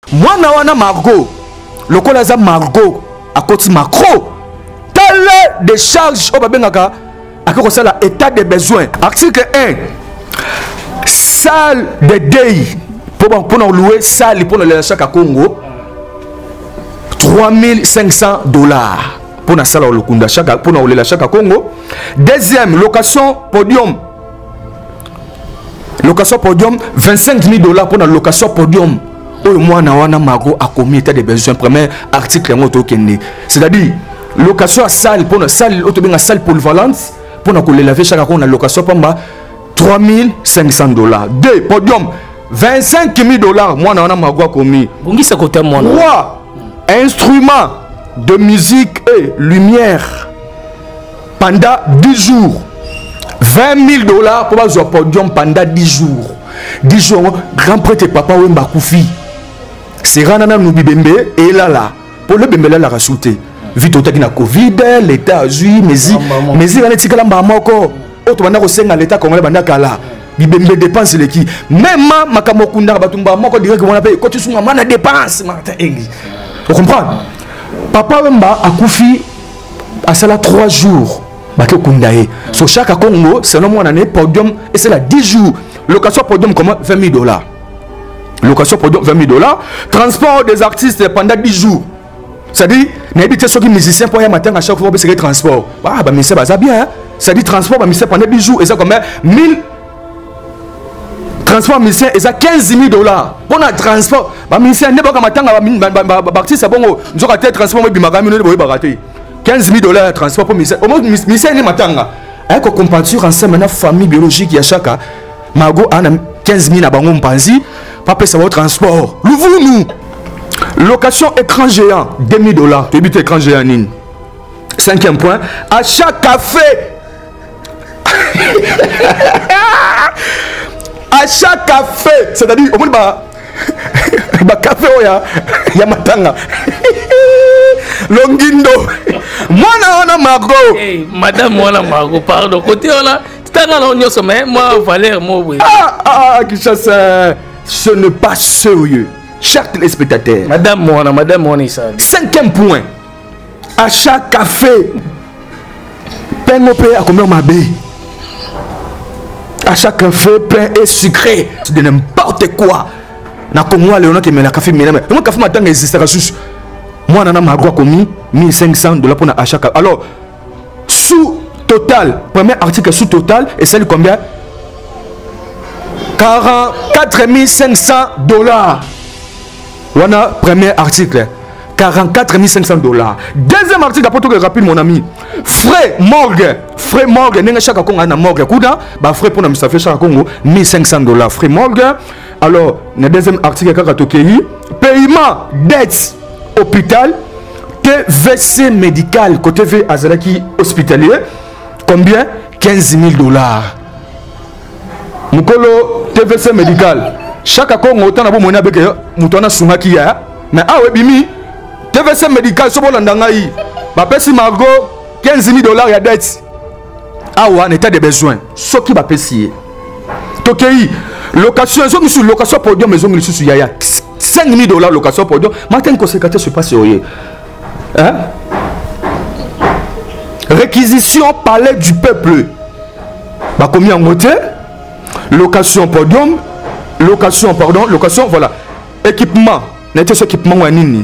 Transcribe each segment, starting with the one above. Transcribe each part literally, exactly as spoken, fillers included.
Moi na wana Margot le colaza Margot à côté macro telle des charges au babengaka à quoi ça l'état des besoins. Article un, salle de deuil pour pour louer salle pour le chaque à Congo trois mille cinq cents dollars pour la salle au Lukunda chaque pour louer chaque à Congo. Deuxième location podium, location podium vingt-cinq mille dollars pour la location podium. Au moins na wana Margot a commis état des besoins. Premier article c'est-à-dire location à salle pour la salle autobus salle polyvalente pour na coller laver chaque fois na location pamba trois mille cinq cents dollars. Deux podium vingt-cinq mille dollars. Moi na wana Margot a commis. Bongi ça côté moi. Trois instruments de musique et lumière pendant dix jours. vingt mille dollars pour avoir podium pendant dix jours. dix jours grand prêtre papa Wemba Koufi. C'est Ranana Noubibembe et là là pour le Bembe là la rajouté. Vite au na Covid, l'état a joué, mais si mais si on est tika lamba moko, autre banda ko senga l'état comme banda kala. Bibembe dépense les qui. Même makamokunda batumba moko dirait que on appelle quand tu sous maman na dépense Martin Engi. Vous comprenez? Papa Wemba a Koufi à cela trois jours. Bato kundaye. Sur chaque Congo, selon moi, on a podium et c'est là dix jours. Location podium comment vingt mille dollars. Location podium vingt mille dollars. Transport des artistes pendant dix jours. C'est-à-dire, n'habitez ceux qui musiciens pour y matin à chaque fois c'est le transport. Ah, bah, mais c'est pas bien. C'est-à-dire, transport, bah, pendant dix jours. Et ça, combien mille. Transport musicien, et ça quinze mille dollars. Pour le transport, bah, musicien, n'est pas comme matin, bah, artiste, c'est bon. Nous avons raté le transport, mais bah, nous avons raté. quinze mille dollars de transport pour musicien. Au moins, musicien, n'est pas matin. Avec une comparaison ensemble, une famille biologique, il y a chaque. Margot a quinze mille à Bangon Panzi, pas ça va transport. Louvre-nous. Location écran géant, deux mille dollars. Tu habites écran géant. Cinquième point, achat café. Achat café. C'est-à-dire, au moins, bah, bah, café, il y a matanga. Longindo. Moi, on a Margot. Hey, madame, moi, on a Margot. Pardon, côté, on a. Moi, Valère, moi, oui. Ah, ah, Kishasa, ce n'est pas sérieux. Chers téléspectateurs. Madame, moi, madame, moi, ça. Cinquième point. Achat café. Pain au pain à combien on m'a bé. Achat café, pain et sucré. C'est de n'importe quoi. Na Congo, Léonard qui met la café, mais le café matin existe. Moi, on a Margot commis mille cinq cents dollars pour l'achat café. Alors, sous total, premier article sous total, et celle combien? quarante-quatre mille cinq cents dollars. Voilà, premier article. quarante-quatre mille cinq cents dollars. Deuxième article, après tout que rapide, mon ami. Frais morgue. Frais morgue. N'est-ce chaque Congo a morgue. Kouda, bah frais pour nous, ça fait chaque Congo mille cinq cents dollars. Frais morgue. Alors, le deuxième article, paiement dette hôpital. T V C médical. Côté V Azalaki hospitalier. Combien? quinze mille dollars. Mukolo T V C médical. Chaque Congo autant na bomona beke mutona sumaki ya. Mais ah ouais bimi T V C médical so bolanda ngai. Ba pesi Margot quinze mille dollars ya dette. Ah ouais en état de besoin. Ce qui va pesi. Tokei location zo sur location podium maison ngi susu ya cinq mille dollars location podium. Matin conséquence se passe oye. Hein? Réquisition palais du peuple. Bah combien en côté? Location podium. Location, pardon, location, voilà. Équipement. N'était ce équipement ou nini?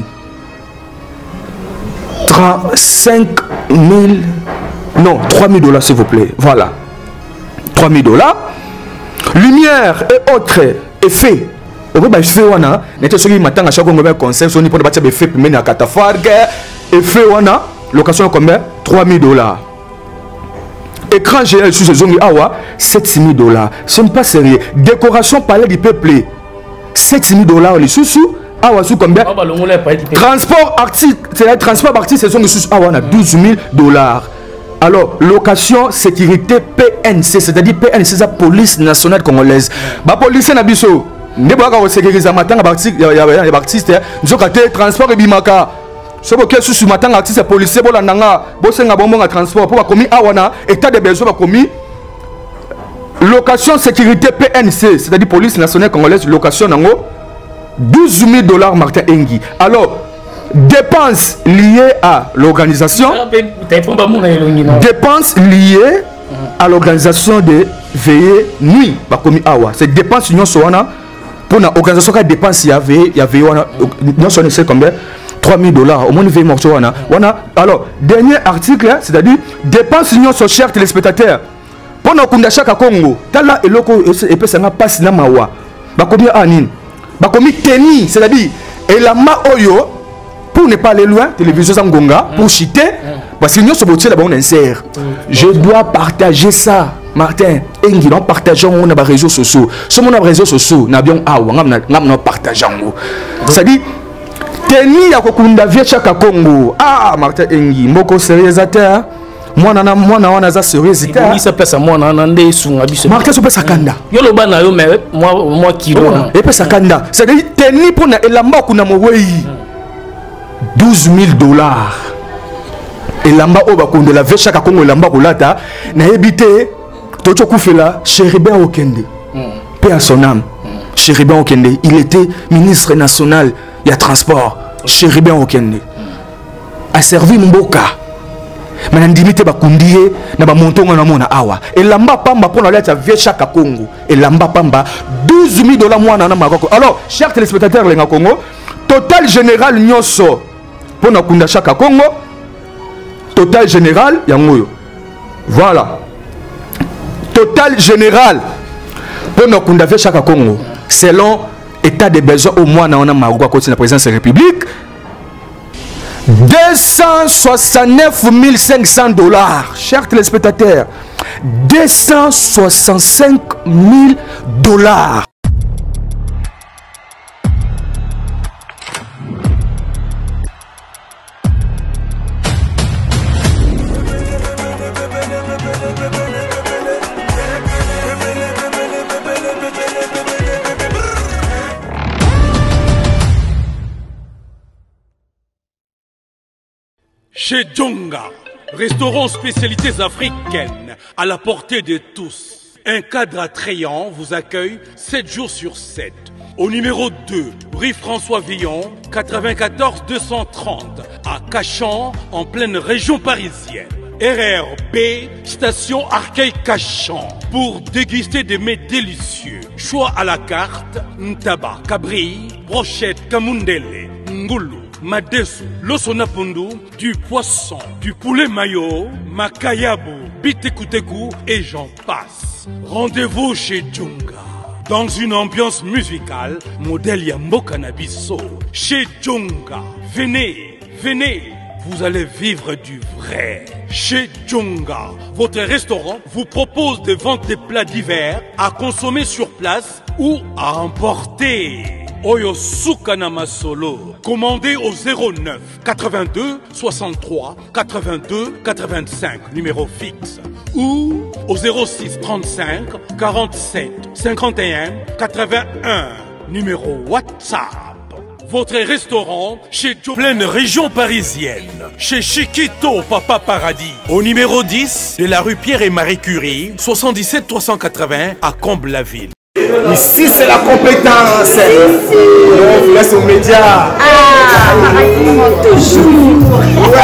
trente-cinq mille. Non, trois mille dollars s'il vous plaît. Voilà. trois mille dollars. Lumière et autres effets. On peut pas faire wana. N'était ce qui m'attend à chaque fois qu'on a conseil. On peut pas faire effet pour mener à catafargue. Effet wana. Location combien? trois mille dollars. Écran géant sous ces zones awa sept mille dollars. Ce n'est pas sérieux. Décoration palais du peuple sept mille dollars. Les sous-sous awa sous combien? Transport artiste, c'est le transport artiste, c'est zone sous awa on a douze mille dollars. Alors location sécurité P N C, c'est-à-dire P N C, c'est la police nationale congolaise. La police n'a pas ne pas avoir sécurisé matin artiste, il y a des artistes, nous avons transport et bimaka. Ce que je suis matin artiste policier pour la nanga, bosenga bonbon à transport pour commis awana état de besoin commis location sécurité P N C, c'est-à-dire police nationale congolaise location nango douze mille dollars Martin Engi. Alors, dépenses liées à l'organisation. Dépenses liées à l'organisation de veillées nuit. C'est dépenses union soana pour l'organisation qui a dépenses il y avait il y avait non on sait combien trois mille dollars au moins veille morceau wana. Alors, dernier article, c'est-à-dire dépenses union sur chers téléspectateurs. Pour nous kunda chaque Congo, tala eloko et peut ça passe na mawa. Ba combien anine. Ba combien teni, c'est-à-dire et la ma oyo pour ne pas aller loin, télévision Zangonga pour chiter parce que nous sommes là on insère. Je dois partager ça. Martin, Engi, nous partageons nos réseaux sociaux. Sur nos réseaux sociaux, nous avons ah, nous partageons. C'est-à-dire teni ya kokunda via chaque Congo. Ah Martin Engi, moko sérieusateur. Moi nana moi na wana za serious ita il s'appelle moi nana ndé sunga biso marqué so pesa kanda yo lo bana yo mais moi moi qui do et pesa kanda c'est à dire teni pour na elamba kuna mowei douze mille dollars elamba oba konde la vecha ka Kongo elamba kolata na ebité tocho kufela Chéribin Okende paix à son âme. Chéribin Okende il était ministre national il y a transport Chéribin Okende a servi Mboka. Mais ndimite bakundie na ba montonga na mona awa elamba pamba pour la via chaque Congo elamba pamba douze mille dollars mwana na Maroko. Alors chers téléspectateurs lenga Congo total général nyonso pour na kunda chaque Congo total général yangoyo voilà total général pour na kunda via chaque Congo selon état de besoin au moins na ona Maroko côté la présidence de la République deux cent soixante-neuf mille cinq cents dollars, chers téléspectateurs. deux cent soixante-cinq mille dollars. Chez Djonga, restaurant spécialités africaines à la portée de tous. Un cadre attrayant vous accueille sept jours sur sept. Au numéro deux, rue François Villon, quatre-vingt-quatorze deux cent trente, à Cachan, en pleine région parisienne. R R B, station Arcueil-Cachan, pour déguster des mets délicieux. Choix à la carte, ntaba, cabri, brochette, kamundele, ngoulou, madesu, losonapundu, du poisson, du poulet mayo, makayabu, bitekuteku et j'en passe. Rendez-vous chez Djonga. Dans une ambiance musicale, modèle Yambo Cannabiso. Chez Djonga. Venez, venez, vous allez vivre du vrai. Chez Djonga, votre restaurant vous propose de vendre des plats divers à consommer sur place ou à emporter. Oyo Sukanama Solo. Commandez au zéro neuf quatre-vingt-deux soixante-trois quatre-vingt-deux quatre-vingt-cinq, numéro fixe. Ou au zéro six trente-cinq quarante-sept cinquante et un quatre-vingt-un, numéro WhatsApp. Votre restaurant chez Joe, pleine région parisienne, chez Chiquito Papa Paradis, au numéro dix de la rue Pierre et Marie Curie, soixante-dix-sept trois cent quatre-vingts à Comble-la-Ville. Ici c'est la compétence. Ici. On vous laisse aux médias. Ah, toujours.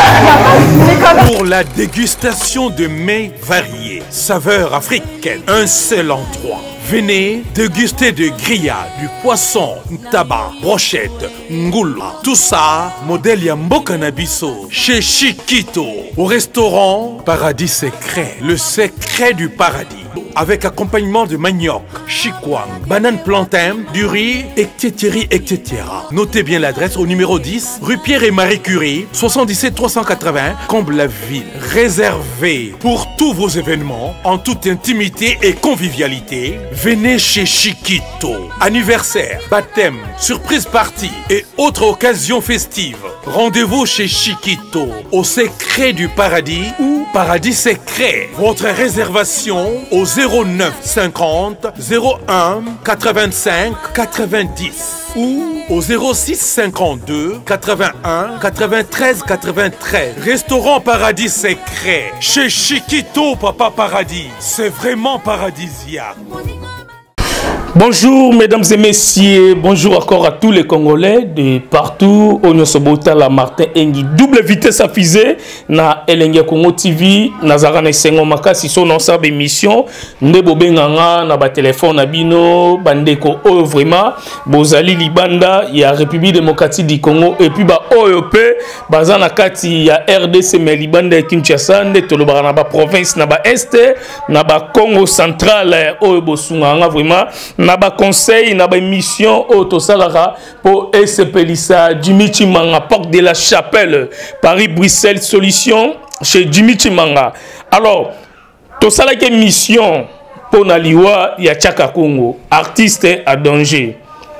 Ouais. Pour la dégustation de mets variés, saveurs africaines, un seul endroit. Venez déguster de grillades, du poisson, tabac, brochette, ngoula. Tout ça, modèle Yambo Cannabiso, chez Chiquito, au restaurant Paradis Secret, le secret du paradis. Avec accompagnement de manioc, chikwang, banane plantain, du riz, et cetera et cetera. Notez bien l'adresse au numéro dix, rue Pierre et Marie Curie, soixante-dix-sept trois cent quatre-vingts, Comble-la-Ville. Réservé pour tous vos événements, en toute intimité et convivialité. Venez chez Chiquito. Anniversaire, baptême, surprise party et autres occasions festives. Rendez-vous chez Chiquito, au secret du paradis ou Paradis Secret. Votre réservation au zéro neuf cinquante zéro un quatre-vingt-cinq quatre-vingt-dix ou au zéro six cinquante-deux quatre-vingt-un quatre-vingt-treize quatre-vingt-treize. Restaurant Paradis Secret chez Chiquito Papa Paradis. C'est vraiment paradisiaque. Bonjour mesdames et messieurs, bonjour encore à tous les Congolais de partout. On se bota la Martin Engi double vitesse à fusée na Elengia Congo T V Nazara na Sengo Makasi son ensemble émission ndebo benganga na ba téléphone na bino bandeko oyo vraiment bozali libanda ya République démocratique du Congo et puis ba oyo pe bazana kati ya R D C mais libanda ya Kinshasa nde tolobara na ba province na ba est na ba Congo central oyo bosunganga vraiment na ba conseil na ba mission auto salara pour S P Lissa Jimmy Chimanga porte de la Chapelle Paris Bruxelles solution chez Jimmy Chimanga. Alors to sala ke mission pour na liwa ya Tchaka Congo artiste à danger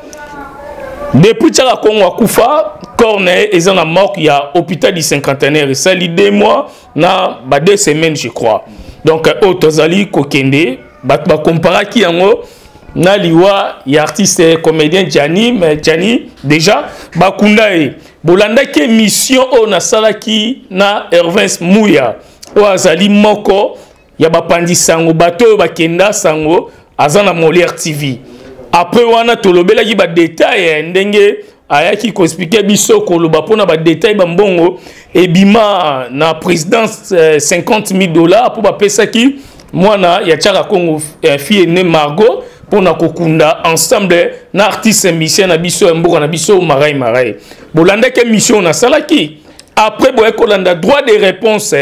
depuis Tchaka Congo akufa corne ezan na mort ya hôpital du cinquantenaire ça li deux mois na ba deux semaines je crois donc auto zali kokende ba ba compara ki yango na liwa ya artiste comédien Gianni mais Gianni déjà bakunda e bolanda ke mission o na salaki na Hervins Mouya o azali moko ya bapandi sango bato bakenda sango azana Molière T V après wana tolobela ki ba détail ndenge ayaki ko expliquer biso ko loba pona ba détail ba mbongo e bima na présidence cinquante mille dollars pour ba pesa ki mwana ya Tchaka Congo fille né Margot pour na kokunda ensemble na artiste mission na biso mboka na biso marai marai bolanda ke mission na salaki après boye kolanda droit de réponse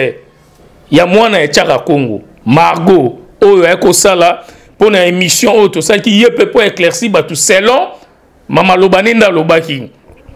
ya mwana ya Tchaka Congo Margot oyo ya ko sala pour na émission auto ça qui yé peut éclaircir ba tout selon mama lobaninda lobaki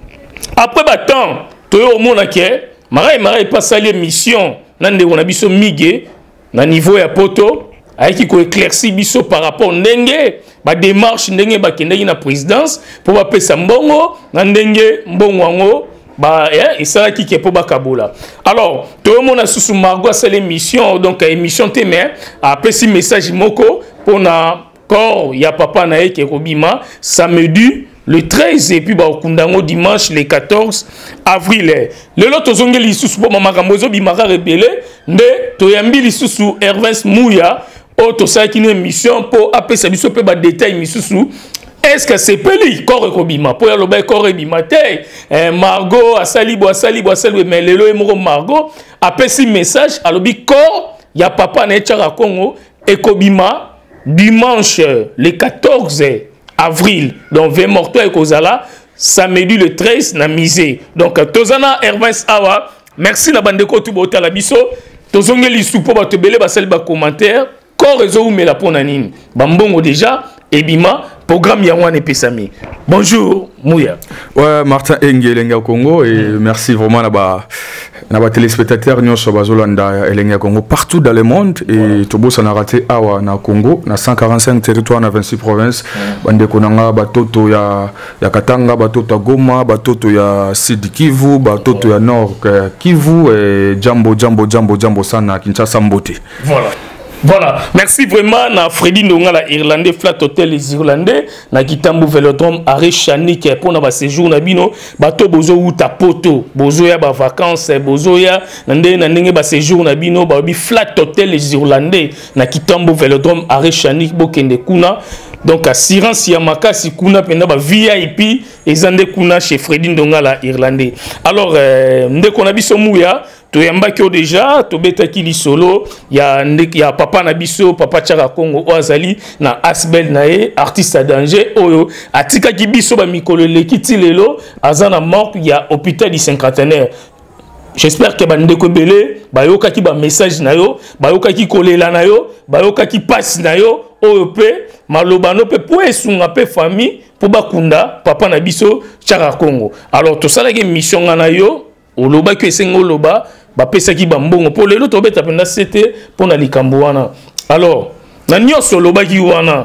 après ba temps to mona ke marai marai pas sali mission na ndeko na biso mige na niveau ya poto aiki ko éclairci biso par rapport ndenge ba démarche ndenge ba kendeki na présidence pour ba pesa mbongo na ndenge mbongo wango ba eh isala ki ke po ba kabola. Alors tout le monde a sous Margot c'est l'émission donc émission témé a pesi message moko pour na corps ya papa na eke kobima samedi le treize et puis ba okundango dimanche le quatorze avril le lot zongeli sous po mama kambozo bimaka rebele nde toyambi lisusu Hervins Mouya auto ça qui une émission pour appeler biso pe ba détail misusu est-ce que c'est peli corps kobima pour lo ba corps bima te Margot asali bo asali bo asali mais lelo e moko Margot appelle si message alobi corps ya papa na Tchaka Congo et kobima dimanche le quatorze avril donc vingt morto et kozala samedi le treize na misé donc tozana Hervins awa merci na bandeko tout bota la biso tozongeli supo ba tebele ba sel ba commentaire corps ezo umela pona nini bambongo déjà ebima programme ya wana pesami. Bonjour Mouya. Ouais Martin Engi Elenga Congo et mm. merci vraiment na ba na ba téléspectateurs nyonso bazolanda Elenga Congo partout dans le monde et voilà. Tobo ça na raté awa na Congo na cent quarante-cinq territoires na vingt-six provinces mm. bande konanga batoto ya ya Katanga batoto ya Goma batoto ya Sud Kivu batoto ya Nord Kivu et jambo jambo jambo jambo sana Kinshasa mbote. Voilà. Voilà, merci vraiment na Freddy Ndongala Irlandais Flat Hotel les Irlandais na Kitambo Velodrome arrêt Chanik pour na ba séjour na bino bato bozo uta poto bozo ya ba vacances bozo ya ndenge na ndenge ba séjour na bino ba bi Flat Hotel les Irlandais na Kitambo Velodrome arrêt Chanik bokende kuna donc assurance ya makasi kuna penda ba V I P ezande kuna chez Freddy Ndongala Irlandais. Alors euh, ndeko na biso Mouya toyambaki déjà tobetaki li solo ya ndeki ya papa na biso papa Tchaka Congo oazali na Asbel nae artiste à danger oyo atika ki biso ba mikolo lekiti lelo azana mort ya hôpital du cinquantenaire. J'espère que bandeko belé bayoka ki ba message na yo bayoka ki kolela na yo bayoka ki passe na yo oyo pe malobano pe po esunga pe famille po bakunda papa na biso Tchaka Congo. Alors to sala ke mission na yo oloba ke sengo loba ba pesa ki bambongo pour lelo to beta penda c'était pour na likambo wana. Alors na nyoso loba ki wana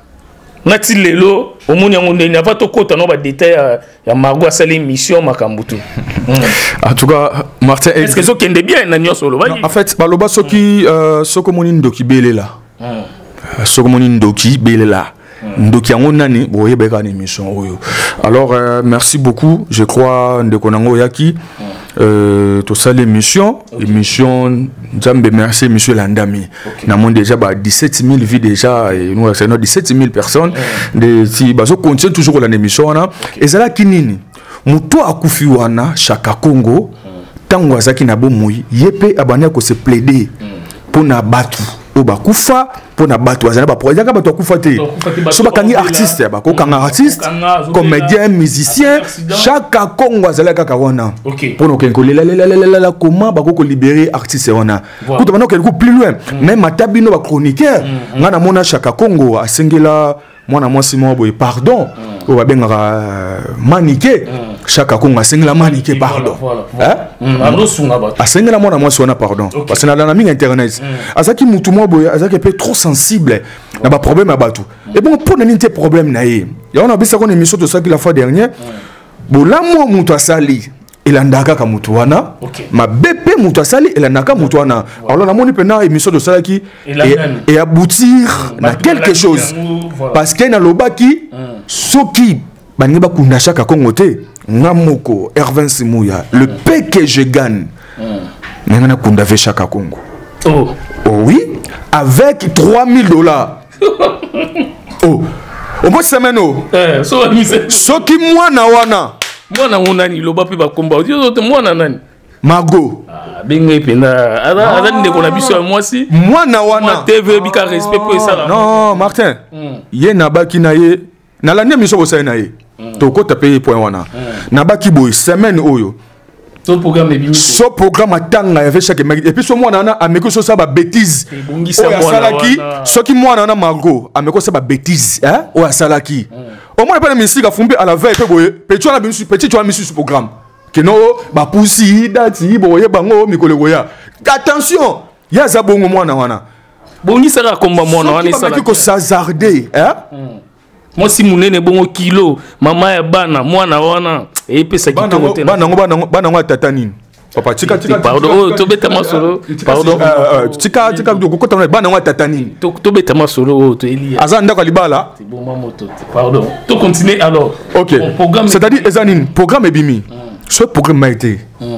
nati lelo omoni yango ndeni ava to kota no ba détail ya Margot sala mission makambutu. En tout cas Martin est-ce que zo kende bien na nyoso loba en fait baloba soki soko moni ndoki belela soko moni ndoki belela ndoki yango nani boye beka na émission oyo. Alors euh, merci beaucoup je crois ndeko nango yaki euh, tout ça l'émission okay. émission Nzambe merci monsieur Landami okay. Nous avons déjà bah, dix-sept mille vies déjà et nous avons dix-sept mille personnes mm. de si bah, so continue toujours l'émission okay. Et ça là kinini muto akufi wana Chaka Congo tango azaki na bomoi yepe abania ko se plaider pour na batu o bakufa pour na batu azana ba projet ka batu akufa te so bakangi artiste ba ko kanga artiste comédien musicien Chaka Congo azala kaka wana pour no kenko la la la la comment ba ko libérer artiste wana ko to bana ko plus loin même atabino ba chroniqueur ngana mona Chaka Congo asengela mwana mwasi mo boy pardon o ba benga maniqué Chaka Congo asengela maniqué pardon hein ando sunga ba asengela mwana mwasi wana pardon parce que na na mingi internet azaki mutu mo boy azaki peu trop sensible na ba problème à batu et bon pour nani te problème na ye ya on a bisa ko émission de ça qui la fois dernière bon là moi mutu asali elandaka ka mutu wana ma bépé mutu asali elandaka mutu wana alors na moni pena émission de ça qui et aboutir na quelque chose parce que na lobaki soki bani ba kunda Chaka Congo te ngamoko Ervin Simouya le P que je gagne nana kunda ve Chaka Congo oh oh oui avec trois mille dollars oh au moins semaine oh soki mwana wana mwana nani loba pe ba komba ozo mwana nani Mago ah benga pena ada ada ndeko na biso mwasi mwana wana T V bika respect pour ça non Martin ye na baki na ye na la miso bo sa na ye to ko taper point wana na baki boy semaine oyo so programme ebimi so programme atanga avec chaque et puis so mwana na ameko so ça ba bêtise o salaki soki mwana na Mago ameko ça ba bêtise hein o salaki au moins pas musique a fumbi à la veille pe boye pe tu na bisu petit tu as mis sur programme que non ba pusi dati boye bango mikolo goya attention ya za bongo mwana wana bongi sera komba mwana wana sala ko s'hazarder hein moi si munene bongo kilo mama ya bana mwana wana e pesa kitoko te bana ngo bana bana ngo tata nini papa tika tika pardon to beta masolo pardon tika tika ko ko tana bana ngo tata nini to to beta masolo to Elia azanda ka libala c'est bon maman to pardon to continuer alors OK c'est-à-dire ezanine programme ebimi ce programme a été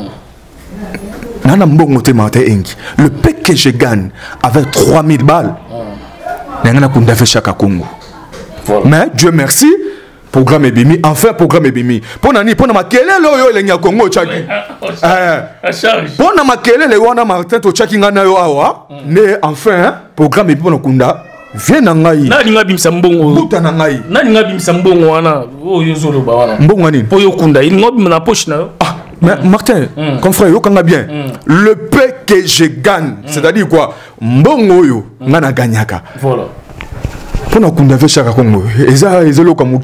nana mbongo te mate engi le P que je gagne avec trois mille balles nana kunda fe Chaka Congo. Mais Dieu merci, programme est bimi, enfin programme est bimi. Pour nani, pour na makele lo yo le Congo chaki. À charge. Pour na makele le wana Martin to chaki ngana yo awa, mais enfin programme est bimi kunda. Viens na ngai. Na linga bimsa mbongo. Buta na ngai. Na linga bimsa mbongo wana. Oh yo zolo ba wana. Mbongo nini? Po yo kunda, il ngobi na poche na. Ah, mais Martin, comme frère yo kanga bien. Le P que je gagne, c'est-à-dire quoi? Mbongo yo ngana gagnaka. Voilà. Pour nous condamner Chaka Congo, et ça, ils ont comme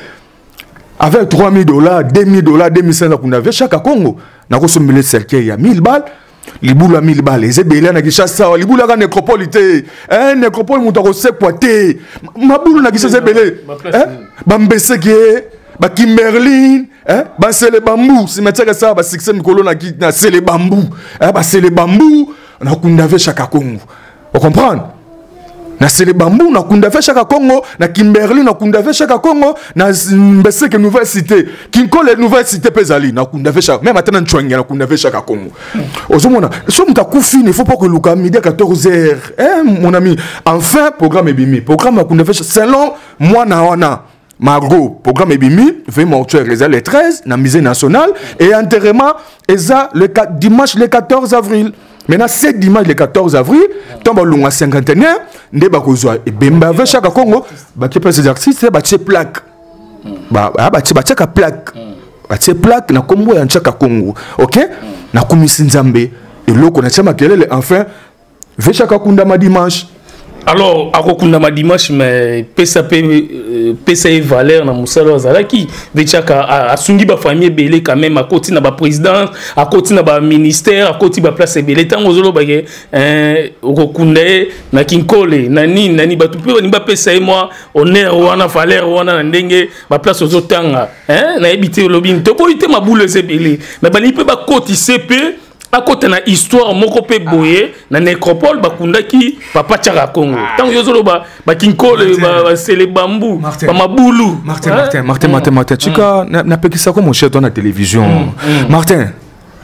avec trois mille dollars, deux mille dollars, deux mille cinq cents, on avait Chaka Congo. Nous avons sommé le cercle, il y a mille balles, les boules à mille balles, les ébélés, les chasseurs, les boules à nécropole, hein, nécropole, on a aussi poité. Ma boule, on a chassé ébélé, hein, Bambeseke, ba Kimberlin, hein, ba c'est les bambous, si maintenant ça, ba succès Mikolo, na c'est les bambous, hein, ba c'est les bambous, on a condamné Chaka Congo. Vous comprenez? Na c'est les bambous na kunda fe Chaka Congo na Kimberley na kunda fe Chaka Congo na Mbeseke nouvelle cité Kinkole nouvelle cité pezali na kunda fe Chaka même atana Nchwanga na kunda fe Chaka Congo ozomona so muta kufi il faut pas que luka midi à quatorze heures hein mon ami enfin programme ebimi programme na kunda fe selon moi na wana Margot programme ebimi veuillez mortuaire les treize na musée national et enterrement eza le dimanche le quatorze avril. Maintenant, c'est dimanche le quatorze avril, tombe à cinquantenaire, nde bakozwa et bemba avec Chaka Congo, ba qui passe des artistes, ba tche plaque. Ba ba tche ba tche plaque. Ba tche plaque na kombo ya Chaka Congo. OK? Na komisi Nzambe et loko na chama kelele enfin ve Chaka Kunda ma dimanche. Alors, à Rokunda ma dimanche, mais P S A P, P S A P Valère, na Moussalo Zalaki, Vechaka a sungi ba famille belé quand même à côté na ba président, à côté na ba ministère, à côté ba place belé. Tant aux ba hein Rokunda na Kinkole, na ni na ni ba tout peu ni ba P S A moi honneur wana Valère wana ndenge ba place aux otanga, hein na habité lobby. To po ite ma boule belé, mais ba ni pe ba côté C P. À côté na histoire moko pe boye na nécropole bakundaki papa Chaka Congo tant yozolo ba ba Kinkole ba c'est les bambous ba mabulu Martin Martin Martin Martin Martin chika na pekisa ko mon cher dans la télévision Martin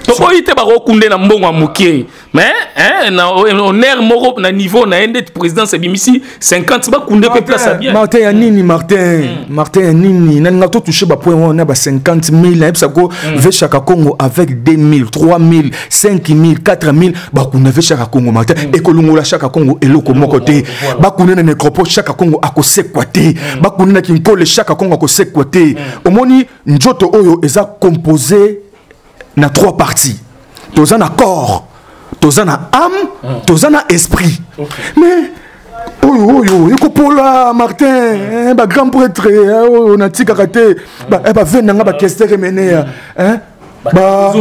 tokoyi te bakokunde na mbongo ya mokie mais hein na honneur moko na niveau na ende président sebimisi cinquante bakunde pe place bien Martin ya nini Martin Martin ya nini na ngato toucher ba point on a ba cinquante mille et ça go ve chaque Congo avec deux mille trois mille cinq mille quatre mille bakunde ve chaque Congo Martin et kolongola chaque Congo eloko moko te bakunde na nécropole chaque Congo akosekwa te bakunde na kinkole chaque Congo akosekwa te omoni njoto oyo eza composé na trois parties tous en accord tous en âme tous en esprit mais oh yo yo pola Martin ba grand prêtre on a tika kate ba ba venanga ba questeur mené hein ba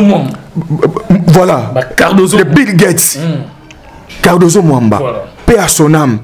voilà Cardozo le Bill Gates Cardozo Mwamba paix à son âme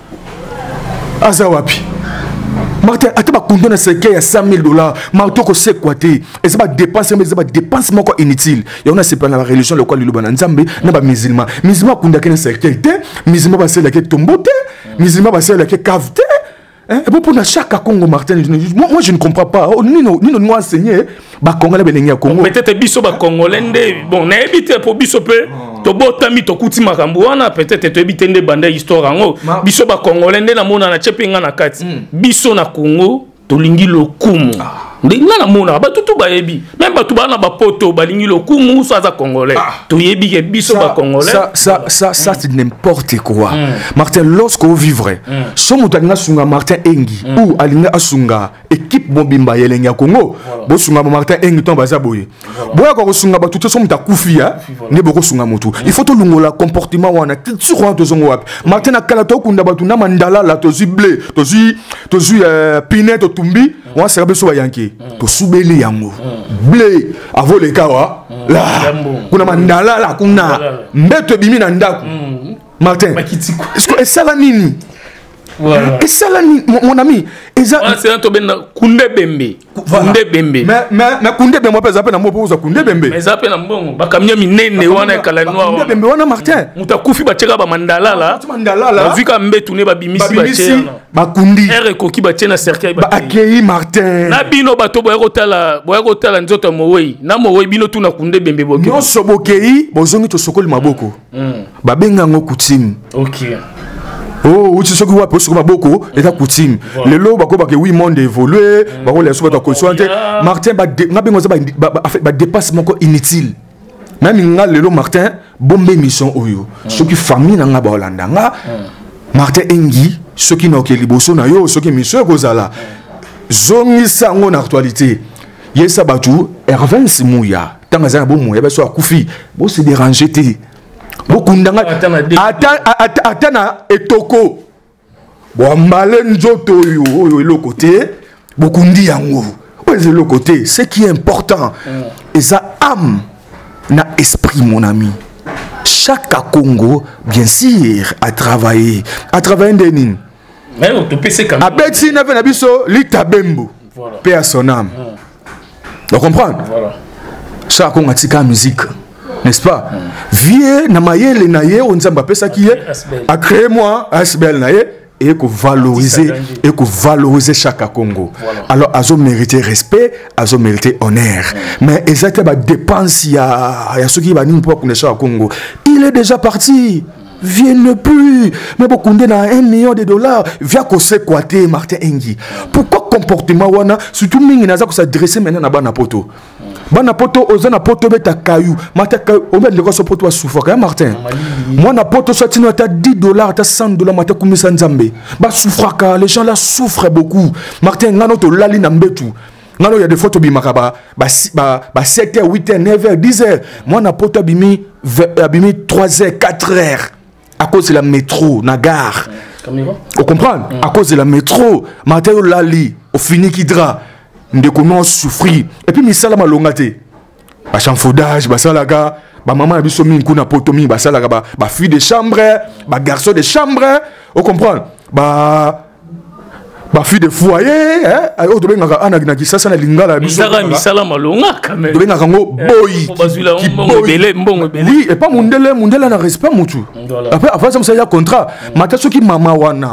azawapi Martin, tu as condamné ce qui est cent mille dollars. Martin, tu sais quoi? Et c'est pas dépense, mais c'est pas dépense inutile. Il y a c'est pas la religion, le quoi, le Liban, Nzambe, n'est pas musulman. Musulman, qu'on a qu'un certain temps, musulman, va c'est la qui tombote, musulman, va c'est la qui cavete. Et pour chaque Congo, Martin, moi, moi je ne comprends pas. Ni nous nous enseigner, bah Congolais benenga Congo. Peut-être biso ba Congolais bon, na éviter pour biso pe. To botami to kuti makambo wana peut-être to éviter nde banda histoire ngo. Biso ba Congolais nde na mona na chepinga na kati. Biso na Congo to lingi lokumu. Ndinga na mona ba tutu ba yebi. Même ba tuba na ba poto ba lingi lokumu so za Congolais. To yebi ke biso ba Congolais. Ça ça ça ça c'est n'importe quoi. Martin lorsque vous vivrez, somo talinga sunga Martin Engi ou alinga asunga équipe Bobimba yelenga Congo. Bo sunga Martin Engi to baza boye. Boya ko sunga ba tutu somo takufia ne boko sunga motu. Il faut to lungola comportement wana tu roi to zongo wapi. Martin akala to kunda batu na mandala la to zi blé, to zi to zi pinet to tumbi, on sera beso ba yanki. To soubeli yango blé avo le kawa la kuna mandala la kuna mbeto bimi na ndako Martin est-ce que ça la nini et ça la nini mon ami et ça c'est un toben kunde bembe kunde bembe mais mais mais kunde bembe pesa pe na mo poza kunde bembe mais ça pe na mbongo bakamia minene wana kala noir kunde bembe wana Martin mutakufi ba cheka ba mandala la mandala la vika mbetu ne ba bimisi ba cheka ba kundi ere koki ba chena cercueil ba akei Martin na bino bato boya kotala boya kotala nzoto mowei na mowei bino tuna kunde bembe boke no sobokei bozongi to sokoli maboko ba benga ngo coutume. OK. Oh, où tu sais que vous avez beaucoup et ta coutume. Le lot, bah, bah, que oui, monde évolué, bah, on laisse pas ta conscience. Martin, bah, n'a pas bah, dépasse mon corps inutile. Même le lot, Martin, bombe mission oyo. Ceux qui famille n'a pas Hollanda, Martin Engi, ceux qui n'ont que liboso na yo, ceux qui mission kozala. Zongi sa en actualité. Yesa batu, Hervé Simouya, tangaza bon mouya, bah, soit koufi, bon c'est dérangé té. Beaucoup ndanga atana etoko boambale nzoto yo yo le côté beaucoup ndi yango ouais le côté ce qui est important et ça âme na esprit mon ami chaque Congo bien sûr a travaillé a travaillé ndeni mais on te pèse quand même abeti na na biso litabembo paix à son âme tu comprends voilà chaque Congo atika musique n'est-ce pas? Vieux namaye le naye on zamba pesa qui est a créé moi asbel naye et que valoriser et que valoriser chaque Congo. Alors azo mériter respect, azo mériter honneur. Mais exactement dépense il y a il y a ceux qui va nous pour connaître chaque Congo. Il est déjà parti. Vienne plus. Mais beaucoup de dans un million de dollars. Via qu'on sait quoi t'es Martin Engi. Pourquoi comportement wana surtout mingi naza ko s'adresser maintenant na bana poto. Bana poto ozana poto beta caillou. Martin au même de so poto souffre quand Martin. Moi na poto soit tu as dix dollars, tu as cent dollars, Martin comme ça nzambe. Ba souffre car les gens là souffrent beaucoup. Martin ngano to lali na mbetu. Ngano il y a des photos bimakaba ba ba sept heures, huit heures, neuf heures, dix heures. Moi na poto bimi bimi trois heures, quatre heures. À cause de la métro, na gare. Vous comprenez? À cause de la métro, Martin lali, au fini qui dra, de comment souffrir. Et puis, misala malongate. Ba chanfaudage, ba salaga, ba maman a biso min kuna potomi, ba salaga, ba ba fille de chambre, ba garçon de chambre. Vous comprenez? Ba ba fille de foyer, hein? Oh, dobenga ka ana na kisasa na lingala biso. Misala misala malonga quand même. Dobenga kango boy. Qui mbongo belé, mbongo belé. Oui, et pas mundele, mundele na respect mutu. Après après ça me ça y a contrat. Mata soki mama wana.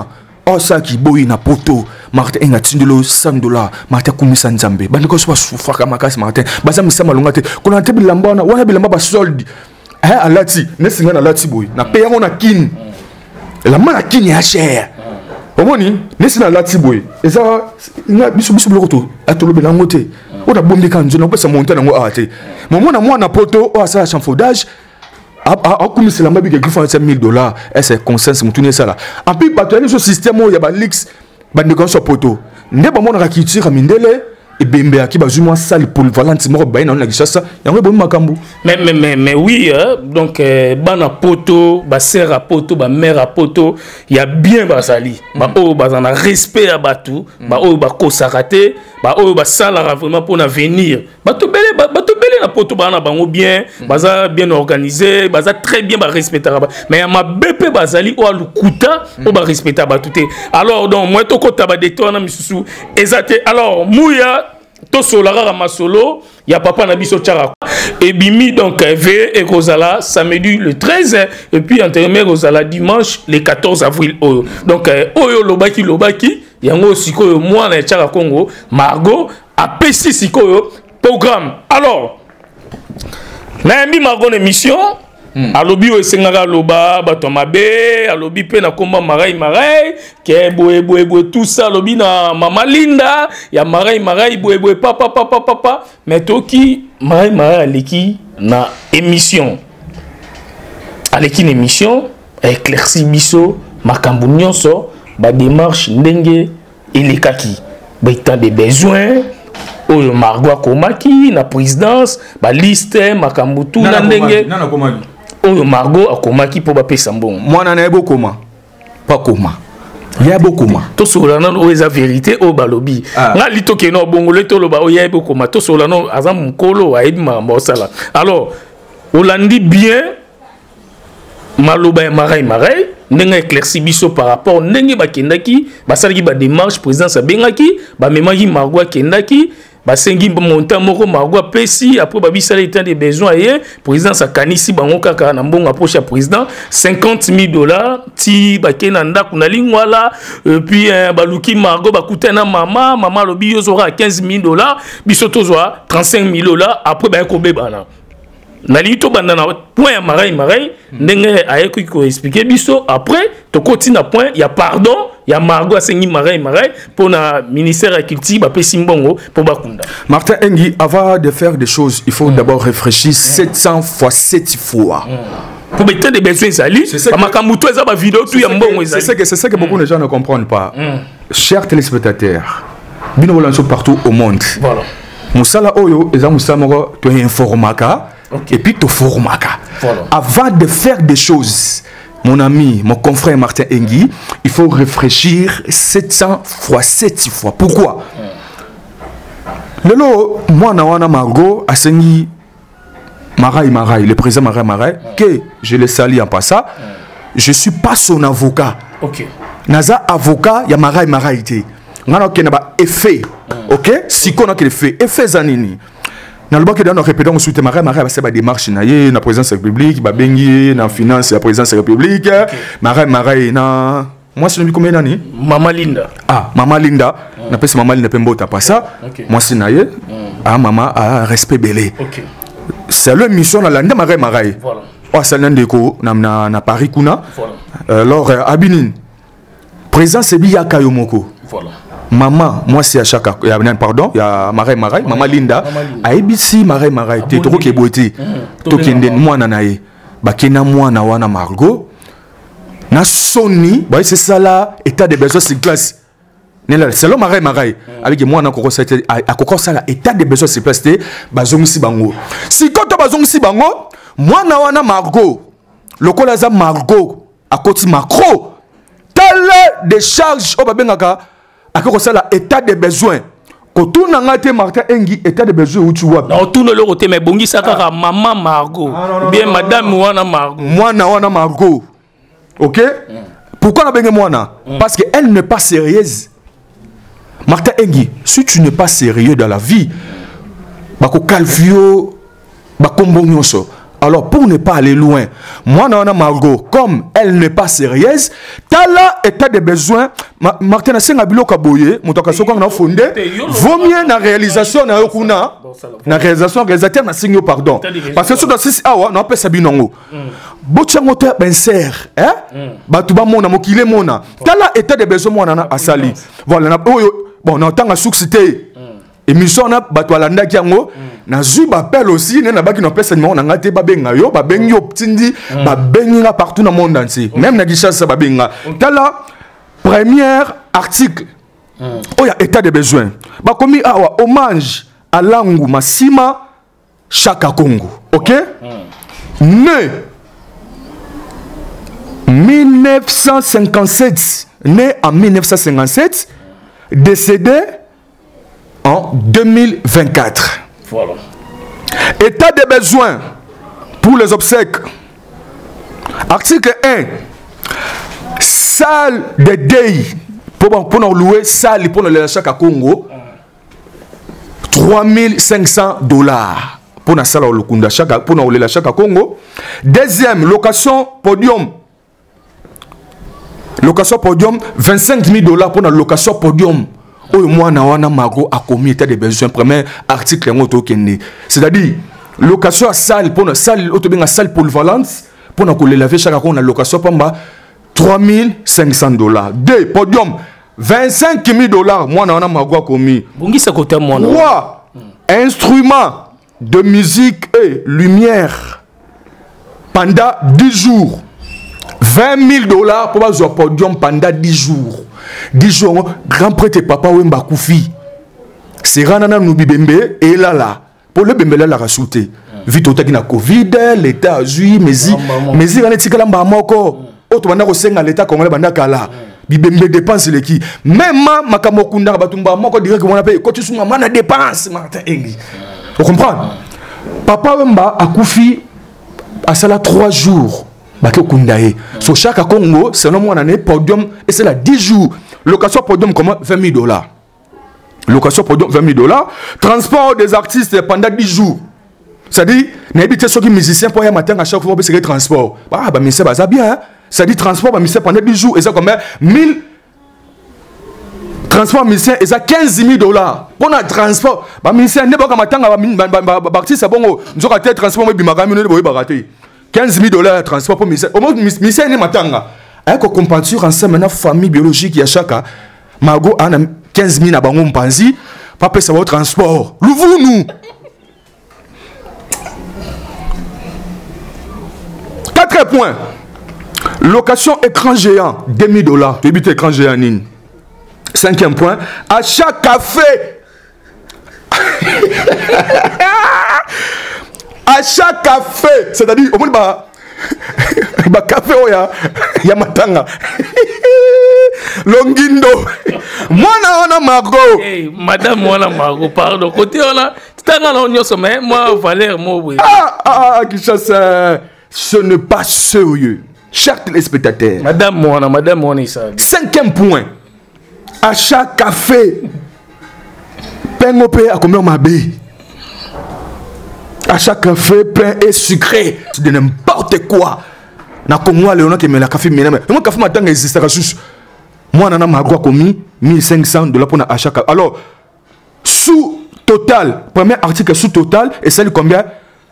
oh ça qui boy na poto Martin enga tindelo cent dollars Martin kumisa nzambe bandiko so basufaka makasi Martin baza misama longa te kona te bilamba na wana bilamba ba solde eh alati nesinga na lati boy na paye on a kin la mana kin ya cher omoni nesina lati boy eza nga biso biso blokoto atolo belango te o da bombi kanzo na pesa monter nango ate momona mwana poto o asa chanfaudage a kumisa lamba bi ke cinq mille dollars et c'est consensus mutuni ça là en plus bato ya ce système o ya ba leaks bandeko so poto nde ba mona ki tira mindele et bembe aki bazui moi sale polyvalente moko ba ina na kishasa yango bon makambu mais mais mais mais oui hein? Donc euh, bana poto ba sœur à poto ba mère à poto il y a bien basali mm. ba o bazana respect à batu mm. ba o ba ko saraté ba o ba sala vraiment pour l'avenir ba to belé ba to belé na poto bana bango bien mm. baza bien organisé baza très bien ba respecter mais ma bépé bazali o lukuta mm. o ba respecter ba touté alors donc moi to ko taba de to na misusu ezate alors mouya to solara masolo ya papa na biso tchara et bimi donc V et Rosala samedi le treize et puis enterrement Rosala dimanche le quatorze avril oyo donc oyo lobaki lobaki yango sikoyo moi na tchara Congo Margot a pesi sikoyo programme alors na mbi Margot émission Mm. Alobi o sengaka loba bato mabe alobi pe na komba marai marai ke boye boye boye tout ça alobi na mama Linda ya marai marai boye boye papa papa papa mais toki marai marai aleki na émission aleki na émission éclairci biso makambu nyonso ba démarche ndenge elekaki ba état de besoin oyo Margot akomaki na présidence ba liste makambu tout na ndenge nana komaki oyo Margot akomaki po ba pesa mbongo mwana na yebo koma pas koma yebo koma to sola na o eza vérité o balobi nga lito ke no bongo le to lo ba o yebo koma to sola no azam mkolo wa ebi ma sala alors olandi bien maloba ya marai marai ndenge éclairci biso par rapport ndenge bakendaki basalaki ba démarche présidence abengaki ba memaki Margot akendaki basengi montant moko Margot pesi après babisala état des besoins et président sakanisi bango kaka na mbongo approche ya président cinquante mille dollars ti bakena ndako na lingwala et puis baluki Margot bakutana mama mama lobi yozora quinze mille dollars biso tozwa trente-cinq mille dollars après ba ko bebana na lito banda na point ya marai marai ndenge ayeko ko expliquer biso après to continue point ya pardon ya Margot asengi marai marai pour na ministère de culture ba pesi mbongo pour bakunda. Martin Engi, avant de faire des choses il faut mm. d'abord réfléchir sept cents fois sept fois mm. pour mettre des besoins sali ba makamuto eza ba vidéo tout ya mbongo c'est ça que c'est ça que beaucoup de gens ne comprennent pas mm. chers téléspectateurs bino volanso partout au monde voilà musala oyo eza musala moko to informaka okay. Et puis to formaka voilà. Avant de faire des choses mon ami, mon confrère Martin Engi, il faut réfléchir sept cents fois sept fois. Pourquoi? Mm. Lelo, moi, na Margot, Asengi, Marai Marai, le président Marai Marai, mm. que je le salue en passant, mm. je ne suis pas son avocat. Ok. Naza avocat, il y a Marai Marai. On a un effet. Ok? Si on a un effet, effet zanini. Dans le banque, nous répétons que nous avons des démarches dans la présidence de la République, dans la finance de la présidence de la République. Marais, Marais, na. Moi, c'est combien d'années? Maman Linda. Ah, Maman Linda. On appelle ça Maman Linda Pembota, pas ça. Moi, c'est naïe. Ah, maman, ah, respect belé. C'est la mission dans la Marais, Marais. Voilà. Oh, c'est l'un des coups, na Paris, Kuna. Voilà. Alors, Abinin. Président, c'est Biyaka Yomoko. Voilà. Maman, moi c'est à chaque pardon, il y a Marais Marais, Maman Linda, A B C Marais Marais, tu es trop qui beauté, tu es moi nanae, bakena moi na wana Margot, na Sony, bah c'est ça là, état de besoin c'est classe, c'est le Marais Marais, avec moi na koko c'était à koko ça là, état de besoin c'est classe, bazong si bango, si quand tu bazong si bango, moi na wana Margot, le colaza Margot, à côté Macro, telle décharge au babengaka. À quoi ça l'état de besoin quand tout n'a été Martin Engi état de besoin où tu vois non tout le côté mais bongi ça car maman Margot bien madame Wana Margot moi na Wana Margot ok pourquoi na bengue moi na parce que elle n'est pas sérieuse Martin Engi si tu n'es pas sérieux dans la vie bako calvio bakombo nyonso Alors, pour ne pas aller loin, moi, Nana Margot, comme elle n'est pas sérieuse, Tala état de besoin, Martin Senga Bilo Kaboye, mon toka soko na fondé, vaut mieux na réalisation na yokuna, na réalisation réalisateur na signe pardon. Parce que sur la six awa, na pe sabinongo. Bochango te benser, hein? Batuba mona mokile mona. Tala état de besoin moi na asali. Voilà, na bon, na tanga succité. Émission na bato alanda kiango na zu bapel aussi na baki na pesa numéro na ngate babenga yo babengi yo tindi babenga partout dans le monde entier même na Kinshasa babenga tala premier article oh ya état de besoin ba komi awa hommage à Langu Masima Chaka Congo OK né mille neuf cent cinquante-sept né en mille neuf cent cinquante-sept décédé en deux mille vingt-quatre. Voilà. État de besoin pour les obsèques. Article un. Salle de deuil. Pour, pour nous louer, salle pour nous les achats à Congo. trois mille cinq cents dollars. Pour nous salle pour nous les achats à Congo. Deuxième, location podium. Location podium, vingt-cinq mille dollars pour la location podium. Oh, moi, na wana Margot a commis état de besoin. Premier article, c'est-à-dire, location à salle, pour une salle, une salle polyvalente, pour nous laver chaque fois, on a location pour trois mille cinq cents dollars. Deux, podium, vingt-cinq mille dollars. Moi, na wana Margot a commis. Trois, instruments de musique et lumière pendant dix jours. vingt mille dollars pour avoir un podium pendant dix jours. dix jours, grand prêtre papa Wemba Koufi. C'est Ranana Noubibembe et là là. Pour le Bembe là, la rasouté. Vite au temps Covid, l'État a joué, mais si, mais si, on est tika lamba moko. Autre banda kosenga l'État congolais banda kala. Bibembe dépense les qui. Même ma makamokunda batumba moko dirait que on appelle quand tu sous maman na dépense Martin Engi. Vous comprenez? Papa Wemba a Koufi à ça là trois jours. Baki Kundae. Sur chaque Congo, c'est non mon année podium et c'est là dix jours. Location podium comment vingt mille dollars. Location podium vingt mille dollars. Transport des artistes pendant dix jours. C'est-à-dire, n'habitez ceux qui musiciens pour y matin à chaque fois c'est le transport. Ah bah mais c'est ça bien. C'est-à-dire transport bah mais pendant dix jours et ça combien mille transport musicien et ça quinze mille dollars. Pour un transport bah musicien n'est pas comme matin à artiste c'est bon. Nous avons un transport mais bimagami ne peut pas rater. quinze mille dollars de transport pour Missa. Au moins, Missa n'est matanga. Avec une compensation ensemble, maintenant, famille biologique, il y a chaque. Margot a quinze mille à Bangon Panzi. Papa, ça va au transport. Louvre-nous. Quatre points. Location écran géant, deux mille dollars. Tu habites écran géant, Nine. Cinquième point. Achat café. Achat café, c'est-à-dire au moins bah bah café oya ya matanga longindo mwana wana Margot hey madame mwana Margot pardon côté on a tanga na onyo sommet moi Valère moi oui ah ah Kinshasa ce n'est pas sérieux chers téléspectateurs madame mwana madame mwana ça cinquième point achat café pengope à combien mabé. À chaque café, pain et sucré. C'est de n'importe quoi. Na Congo, Léona qui met la café, mais moi, café matin existe. Moi, nana Margot commis mille cinq cents dollars pour achat. Alors, sous total, premier article sous total, et celle combien?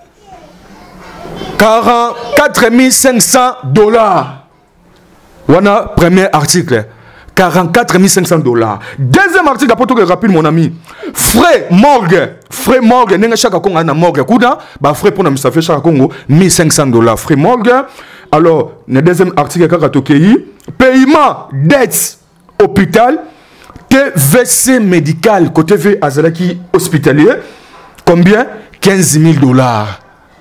quarante-quatre mille cinq cents dollars. Voilà, premier article. quarante-quatre mille cinq cents dollars. Deuxième article, après tout que rapide, mon ami. Frais morgue. Frais morgue. N'est-ce pas chaque Congo a un morgue. Kouda, bah frais pour nous, ça fait chaque Congo mille cinq cents dollars. Frais morgue. Alors, le deuxième article, paiement dette hôpital. T V C médical. Côté V Azalaki hospitalier. Combien? quinze mille dollars.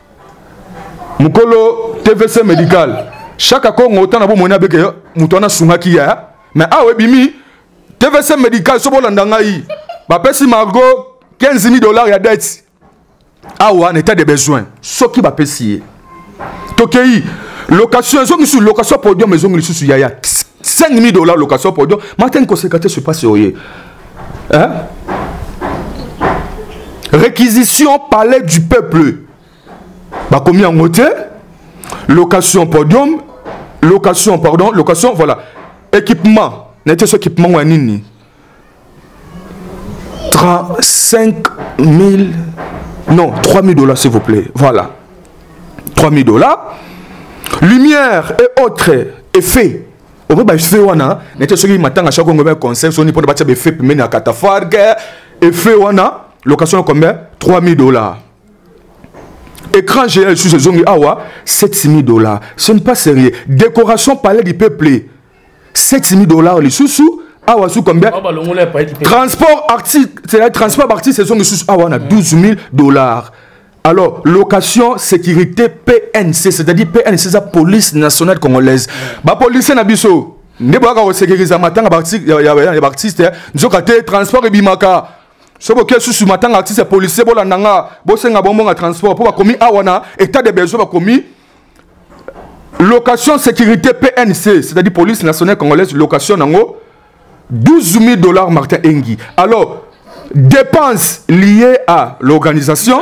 Moukolo T V C médical. Chaque Congo, autant de mon avec eux, moutona sungaki ya. Mais ah ouais, Bimi, T V C médical, c'est bon, l'andangaï. Bah, si Margot, quinze mille dollars, il y a dette. Ah ouais, en état de besoin. Ce qui va payer. Tokei, location, ils ont location podium, ils ont sous yaya. cinq mille dollars location podium. Maintenant, une conséquence se passe au hein? Réquisition palais du peuple. bah commis en hôtel, location podium, location pardon, location voilà, équipement, n'était ce équipement ou nini, trente-cinq mille, non trois mille dollars s'il vous plaît, voilà, trois mille dollars, lumière et autres effets. Au moins, bah, fait wana, n'était ce qui m'attend à chaque fois qu'on conseil, on y prend des effets pour mener à catafargue, effet wana, location combien? trois mille dollars. Écran géant sur ce zone awa, sept mille dollars. Ce n'est pas sérieux. Décoration palais du peuple, sept mille dollars. Les sous-sous, awa sous combien? Transport artistique, c'est le transport artistique, c'est sous awa, on a douze mille dollars. Alors, location, sécurité, P N C, c'est-à-dire P N C, c'est la police nationale congolaise. La police nabiso, ne pas avoir sécurisé matin, il y a des artistes, nous avons transport et bimaka. Si vous avez sous matin, artiste policier, vous avez un bon transport, pour commis awana, état de besoin, commis location, sécurité, P N C, c'est-à-dire police nationale congolaise, location, douze mille dollars, Martin Engi. Alors, dépenses liées à l'organisation,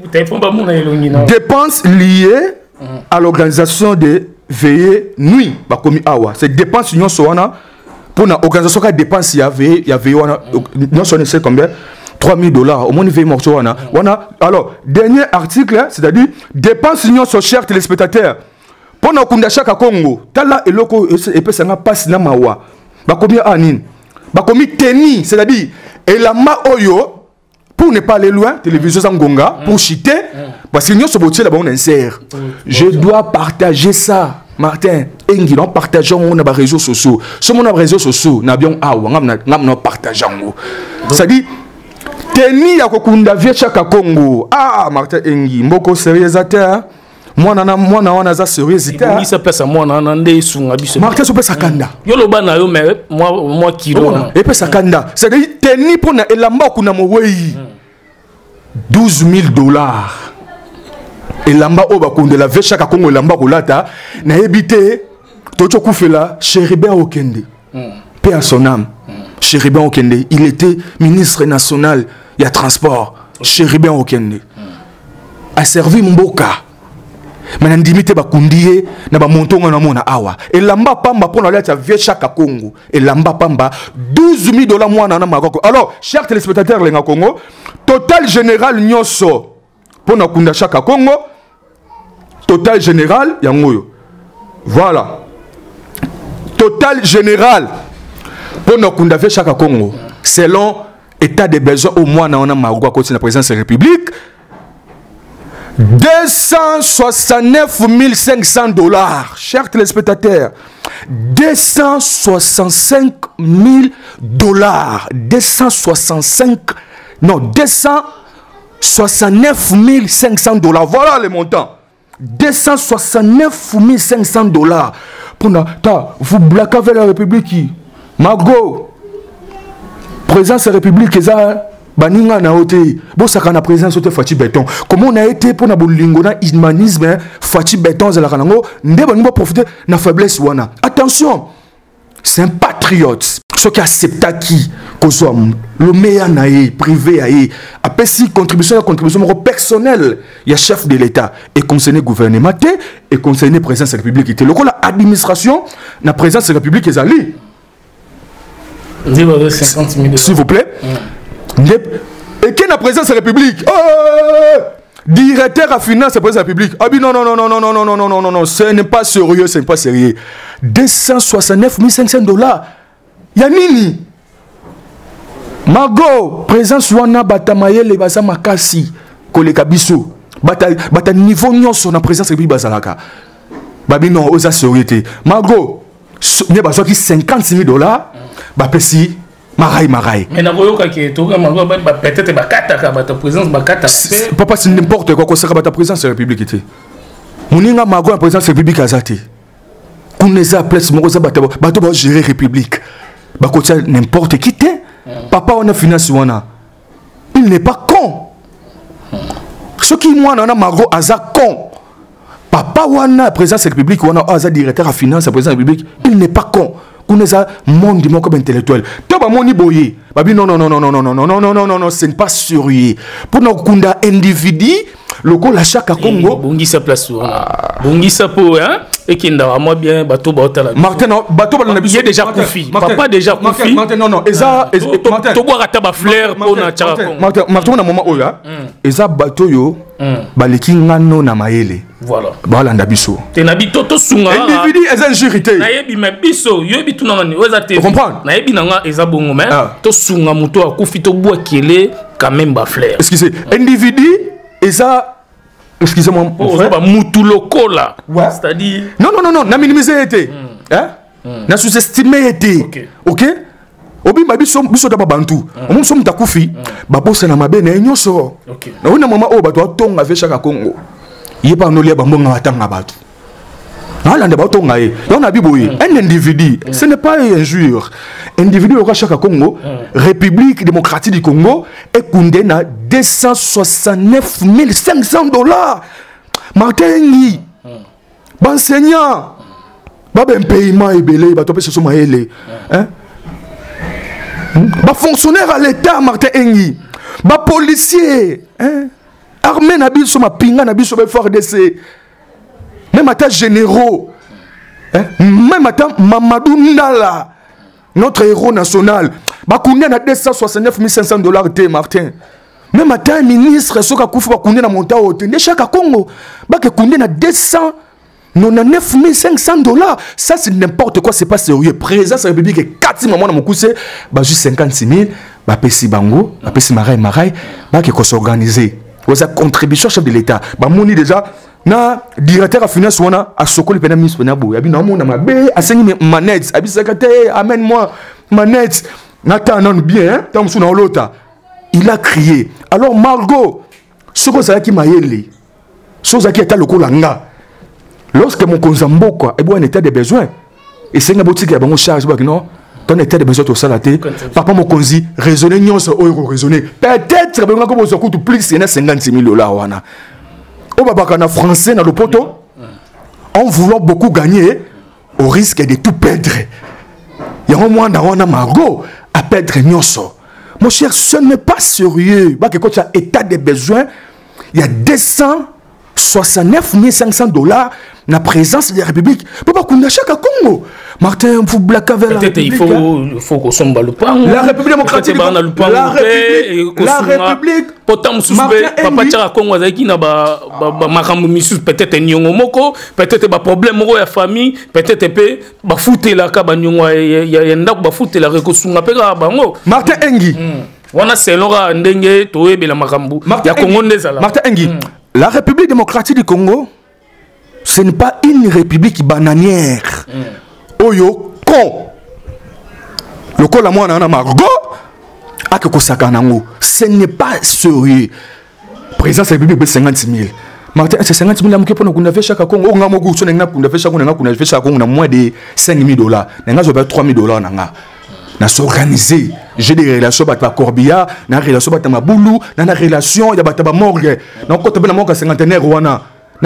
dépenses liées à l'organisation de veillées nuit, c'est dépenses union soana pour l'organisation qui dépense il y a veillé, il y a veillé non c'est combien trois mille dollars au moins il veille morceau wana wana. Alors dernier article, c'est-à-dire dépenses union sur chers téléspectateurs pour na kunda chaque Congo tala eloko et peut ça passe na mawa ba combien anine ba combien teni, c'est-à-dire et la ma oyo, pour ne pas aller loin, télévision Zangonga, pour chiter, parce que nous sommes là-bas, on insère. Je dois partager ça, Martin. Engi, nous partageons nos réseaux sociaux. Sur nos réseaux sociaux, nous avons awa, nous partageons. C'est-à-dire, teni ya kokunda via chaka Congo. Ah, Martin Engi, mboko sérieusateur. Moi nana moi na wana za sérieuxité. Il s'appelle moi nana ndé sunga biso. Martin so pesa kanda. Yo loba na yo mais moi moi kilo. Et pesa kanda. C'est-à-dire teni pona elamba kuna mowei. douze mille dollars. Elamba oba kunde la vecha ka Kongo elamba kolata na ebité tocho kufela Chéribin Okende. Paix à son âme. Chéribin Okende, il était ministre national il y a transport. Chéribin Okende. A servi Mboka. Mais n'indimité ba kundié na ba montonga na mona awa et lamba pamba pour la vie chaque Congo et lamba pamba douze mille dollars mois na Maroko. Alors chers téléspectateurs les Congo total général nyonso pour na kunda chaque Congo total général yangoyo voilà total général pour na kunda vie chaque Congo selon état de besoin au mois na on a Maroko à côté de la présidence de la République deux cent soixante-neuf mille cinq cents dollars, chers téléspectateurs. deux cent soixante-cinq mille dollars. deux cent soixante-cinq, non, deux cent soixante-neuf mille cinq cents dollars. Voilà les montants. deux cent soixante-neuf mille cinq cents dollars. Pour na, ta, vous blaquez avec la République. Mago, présence de la République, ça. Baninga na ote bo saka na présence ote Fati Béton comment on a été pour na bolingo na humanisme Fati Béton za la kanango nde baningo profiter na faiblesse wana attention c'est un patriote ce qui accepte qui kozwa le meilleur naé privé aé apesi contribution contribution personnelle il y a chef de l'état et concerné gouvernement et concerné présence de la République était le la administration na présence de la République ezali s'il vous plaît. Et qui est la présidence de la République? Oh, directeur à finance de la présidence de la République. Ah oui, non, non, non, non, non, non, non, non, non, non, non, ce n'est pas sérieux, ce n'est pas sérieux. deux cent soixante-neuf mille cinq cents dollars. Yanini. Mago, présence wana batamaye le basa makasi. Koleka biso. Bata, bata niveau nyonso na présence de la République basalaka. Babi non, osa sérieux. Mago, ne baso qui cinquante mille dollars. Bapesi. Marai, marai. Mais peut-être ta présence papa c'est n'importe quoi que ta présence de la République était. Moninga mago la présence de la République azati. Kuneza place moko za bato bato ba gérer République. Ba ko n'importe qui t'es. Papa on a finance wana. Il n'est pas con. Ce qui moi on a mago aza con. Papa wana présence de la République wana aza directeur à finance la présence de la République, il n'est pas con. Kuneza monde du monde comme intellectuel. Toba moni boye. Babi non non non non non non non non non non non non ce n'est pas sérieux. Pour nos kunda individu loco la Chaka Congo bongisa place bongisa po hein et qui ndara moi bien bateau bateau Martin bateau bateau il est déjà confi papa déjà confi Martin non non eza to boire taba fleur pour na Chaka Congo Martin Martin na moment oya eza bateau yo baleki ngano na mayele voilà bala ndabiso te nabi toto sunga individu eza injurité na yebi me biso yobi tuna ngani oza te comprendre na yebi nanga eza bongo mais to sunga muto akufi to boire kele quand même ba fleur excusez individu eza excusez-moi mon frère ba mutu lokola c'est-à-dire non non non non na minimiser été hein na sous-estimer été OK obi ba biso biso da bantu omo so mutakufi ba bossa na mabene nyoso na una mama o bato atonga ve Chaka Congo yeba no lia bambonga watanga bato ala nda bato ngaye on a biboyi un individu ce n'est pas une injure individu au Chaka Congo République démocratique du Congo est condamné à deux cent soixante-neuf mille cinq cents dollars Martin Ngi enseignant ba ben paiement ebele bato pe so maele hein ba fonctionnaire à l'état Martin Engi ba policier hein armée na biso ma pinga na biso ba F A R D C même à généraux hein même à Mamadou Ndala notre héros national ba kundé na deux cent soixante-neuf mille cinq cents dollars té Martin même à ministre soka kufu ba kundé na monta hote de Chaka Congo ba ke kundé na deux cent quatre-vingt-dix-neuf mille cinq cents dollars, ça c'est n'importe quoi, c'est pas sérieux. Présidence de la République est quatre mois dans mon coup, c'est juste cinquante-six mille, bah pesi bango, bah pesi marais marais, bah qui s'organiser. Vous avez contribution chef de l'État, bah moni déjà na directeur à finance on a à Sokoli pena ministre pena bo, yabi na mon na mabe, à cinq manettes, abi secrétaire, amène-moi manettes, n'attends non bien, tant sous dans l'autre. Il a crié. Alors Margot, ce que ça qui m'a yélé, ce qui est à l'okolanga. Lorsque mon konzambo quoi et bon en état de besoin et c'est une boutique à bon charge non ton état de besoin tout ça la té papa mon konzi raisonner nion ça euro raisonner peut-être ben comme ça coûte plus c'est cinquante-six mille dollars wana au baba kana français dans le poteau en voulant beaucoup gagner au risque de tout perdre il y a un moment dans wana Margot à perdre nion ça mon cher ce n'est pas sérieux bah que quand tu as état de besoin il y a deux cent soixante-neuf mille cinq cents dollars la présence de la République. Papa Kunda Chaka Congo. Martin, vous blaquez avec la République. Peut-être il faut qu'on s'en bat le pain. La République démocratique. La République. La République. Pourtant, Papa Chaka Congo, peut-être un nyongo moko, peut-être un problème de la famille, peut-être un foutre la kabanyongo, il y a un dak foutre la reconstruction. Martin Engi. On a selon ndenge toebe la makambu. Ya Congo ndezala. Martin Engi. La République démocratique du Congo, ce n'est pas une république bananière. Mm. Oyo, con. Le col à moi, on a Margot. Ce n'est pas sérieux. Président de la République, cinquante mille. Martin, c'est cinquante mille qui pour nous faire chaque Congo. On a beaucoup de choses, on a fait chaque Congo, on a fait chaque Congo, on a moins de cinq mille dollars. On a trois mille dollars. On a s'organisé. J'ai des relations avec la Corbia, des relations avec ma boulou, des relations avec la morgue. Donc, quand on a un cinquantenaire, on a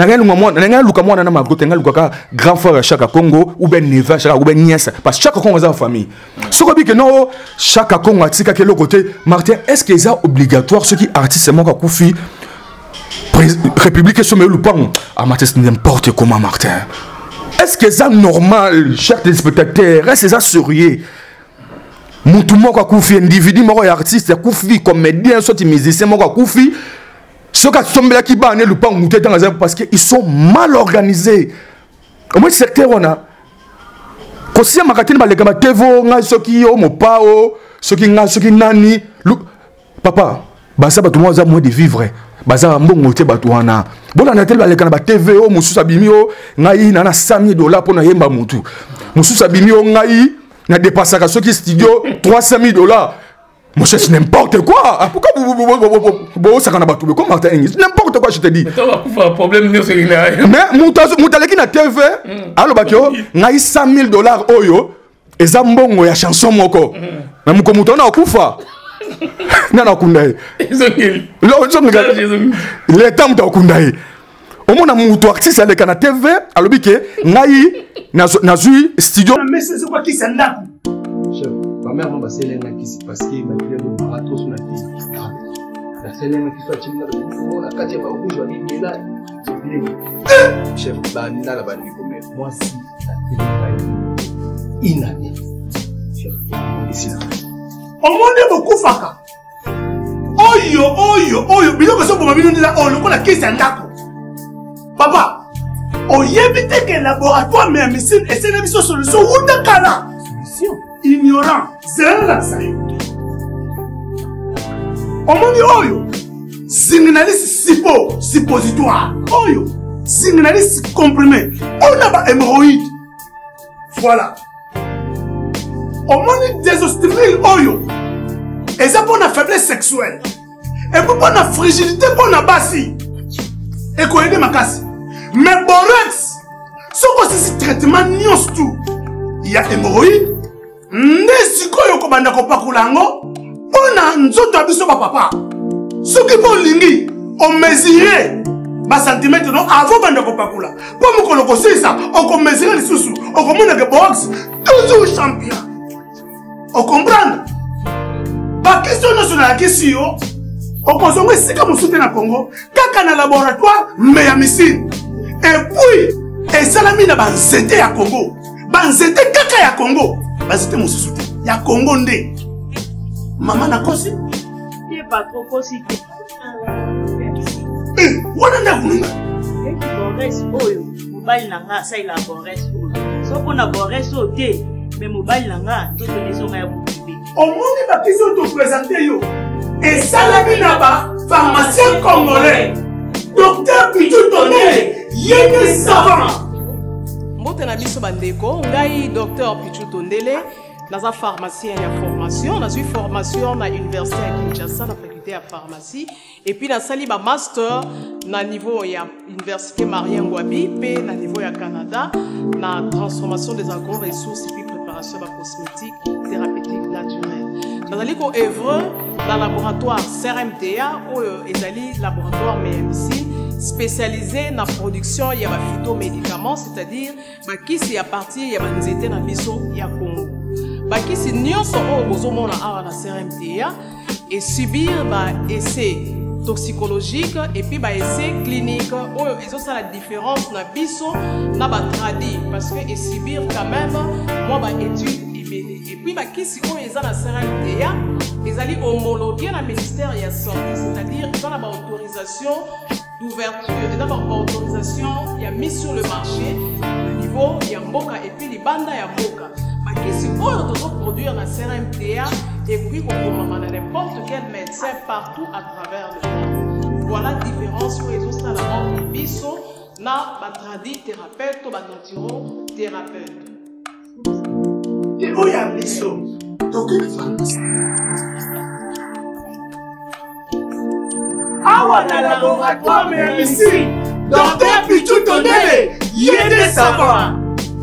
un grand frère chaque Congo, ou bien neveu, ou bien nièce. Parce que chaque Congo a une famille. Ce qui dit que non, chaque Congo a un côté. Martin, est-ce que c'est obligatoire ceux qui artistes sont Koufi, République et le Pang? Ah, Martin, c'est n'importe comment, Martin. Est-ce que c'est normal, chers téléspectateurs? Est-ce que c'est sérieux? Moutou moko koufi individu moko artiste koufi comédien soit musicien moko koufi ce qui sont qui bané le pan mouté dans la parce que ils sont mal organisés au moins secteur on a kosi makatini ba lekama tevo nga soki yo mopao soki nga soki nani papa basa ba tout le monde a moins de vivre basa mbongo te ba wana bona na tel ba lekana ba T V o mususa bimio ngai na na cinq mille dollars pour na yemba mutu mususa bimio ngai na dépassé à ceux qui studio trois cent mille dollars. Mon cher, c'est n'importe quoi. Pourquoi vous vous ça n'a pas tout comme Martin Engi? N'importe quoi, je te dis. Mais problème mais moutaleki na T V alors bakio ngai cent mille dollars oyo eza mbongo ya chanson moko. Mais muko mutona okufa. Nana kundaye. Ezongeli. Lo ezongeli. Le temps ta kundaye. Au moins, mon artiste à l'écran T V, à l'objet que Naï n'a studio. Mais c'est quoi qui s'en a? Chef, ma mère m'a passé l'un qui s'est passé, ma mère m'a trop sur la télé. La Nasenema kiswa chimna kuona kati ya babuji wa Nigela. Chef Banda la bandi comme moi si inane. Chef ici là. Omone beaucoup faka. Oyo oyo oyo biloko so bomabino ndila o lokola kisa ndako. Papa, oyebi te que laboratoire mais médecine et c'est une solution ou de kala. Solution ignorant, c'est la ça. Omoni oyo signaliste sipo suppositoire oyo signaliste comprimé on a ba hémorroïde voilà omoni désostérile oyo et ça pour la faiblesse sexuelle et pour la fragilité pour la basi et quoi aider makasi mais borex ce que c'est traitement nyos tout il y a hémorroïde ndesiko yo ko banda ko pakulango on nzoto abiso ba papa ce qui bon lingi on mesurer ba centimètre non avant banda ko pakula po mukolo ko sisa on ko mesurer les sous on ko mona que box toujours champion on comprendre ba question nationale question on ko zongo sika musute na Congo kaka na laboratoire mais ya missile et puis et salami na ba nzete ya Congo ba nzete kaka ya Congo ba nzete musute ya Congo nde maman na kosi Qui est pas trop kosi. eh wana na kununga Et qui borès oyo mobile nanga ça il a borès oyo so pona borès oté mais mobile nanga to tenezo nga ya boubi omoni ba question to présenter yo et salami na ba pharmacien congolais docteur Pichu Tondele yene savant mbote na biso bandeko ngai docteur Pichu Tondele dans un pharmacien de formation, dans une formation à l'université à Kinshasa, la faculté de pharmacie, et puis dans sali ba master na niveau ya université Marien Ngouabi, puis na niveau ya Canada, na transformation des agro-ressources et puis préparation de cosmétiques thérapeutiques naturelles. Dans ali ko œuvre dans laboratoire C R M T A ou ezali laboratoire M M C spécialisé dans la production ya ba phytomédicaments, c'est-à-dire ba kisi à partir ya ba nzete na biso ya Congo. Bakisi nyonso oyo bozomona awa na C R M T A et subir ba essai toxicologique et puis ba essai clinique oyo ezosala la différence na biso na ba tradi parce que et subir quand même moi ba étude ebele et puis bakisi oyo eza na C R M T A ezali homologué na ministère ya santé, c'est-à-dire ils ont la autorisation d'ouverture et d'abord autorisation il y a mis sur le marché le niveau ya mboka et puis les bandes ya mboka. Qui peut produire la C R M T A et puis qu'on peut n'importe quel médecin partout à travers le monde. Voilà la différence sur les autres à la mort de biso na batradi thérapeute ou batantiro thérapeute. Et où y a biso donc awa na laboratoire mais ici docteur Pichu Tondele yene savant.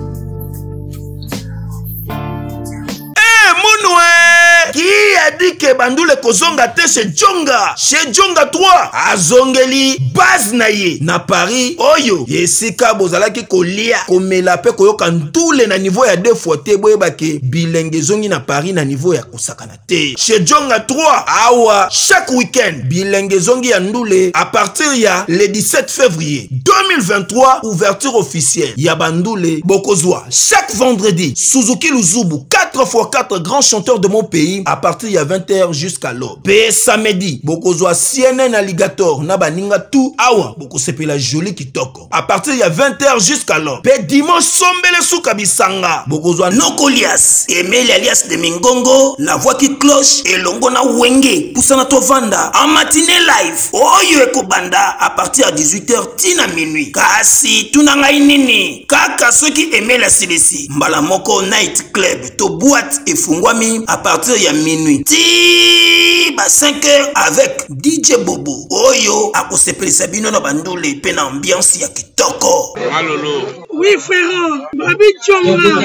Qui a dit que Bandoule Kozonga te chez Djonga? Chez Djonga trois, à Zongeli, base naye, na Paris, Oyo, Yesika Bozalaki Kolia, Komelape Koyoka Ntoule na niveau ya deux fois te, Boyebake, Bilenge Zongi na Paris na niveau ya Kosakana te. Chez Djonga trois, Awa, chaque week-end, Bilenge Zongi ya Ndoule, à partir ya le dix-sept février deux mille vingt-trois, ouverture officielle, ya Bandoule, Bokozwa, chaque vendredi, Suzuki Luzubu, quatre fois quatre grands chanteurs de mon pays, à partir il y a vingt heures jusqu'à l'aube. P samedi, Bokozwa C N N Alligator, Nabaninga tout, Awa, Boko sepe la jolie kitoko. À partir il y a vingt heures jusqu'à l'aube. P dimanche Sombele Soukabisanga, Bokozwa Nokolias, Emile alias de Mingongo, la voix qui cloche, et Longona Wenge, Poussana Tovanda, en matinée live, Oyo Ekobanda, à partir à dix-huit heures, Tina minuit. Kasi, Tunanga Inini, Kaka ceux qui aimaient la C D C, Mbalamoko Night Club, to boîte et Fungwami, à partir il y a minuit. Ti ba cinq heures avec D J Bobo. Oyo a kosepeli Sabino na Bandoule pe na ambiance ya kitoko. Malolo. Oui frère, Babi Djonga.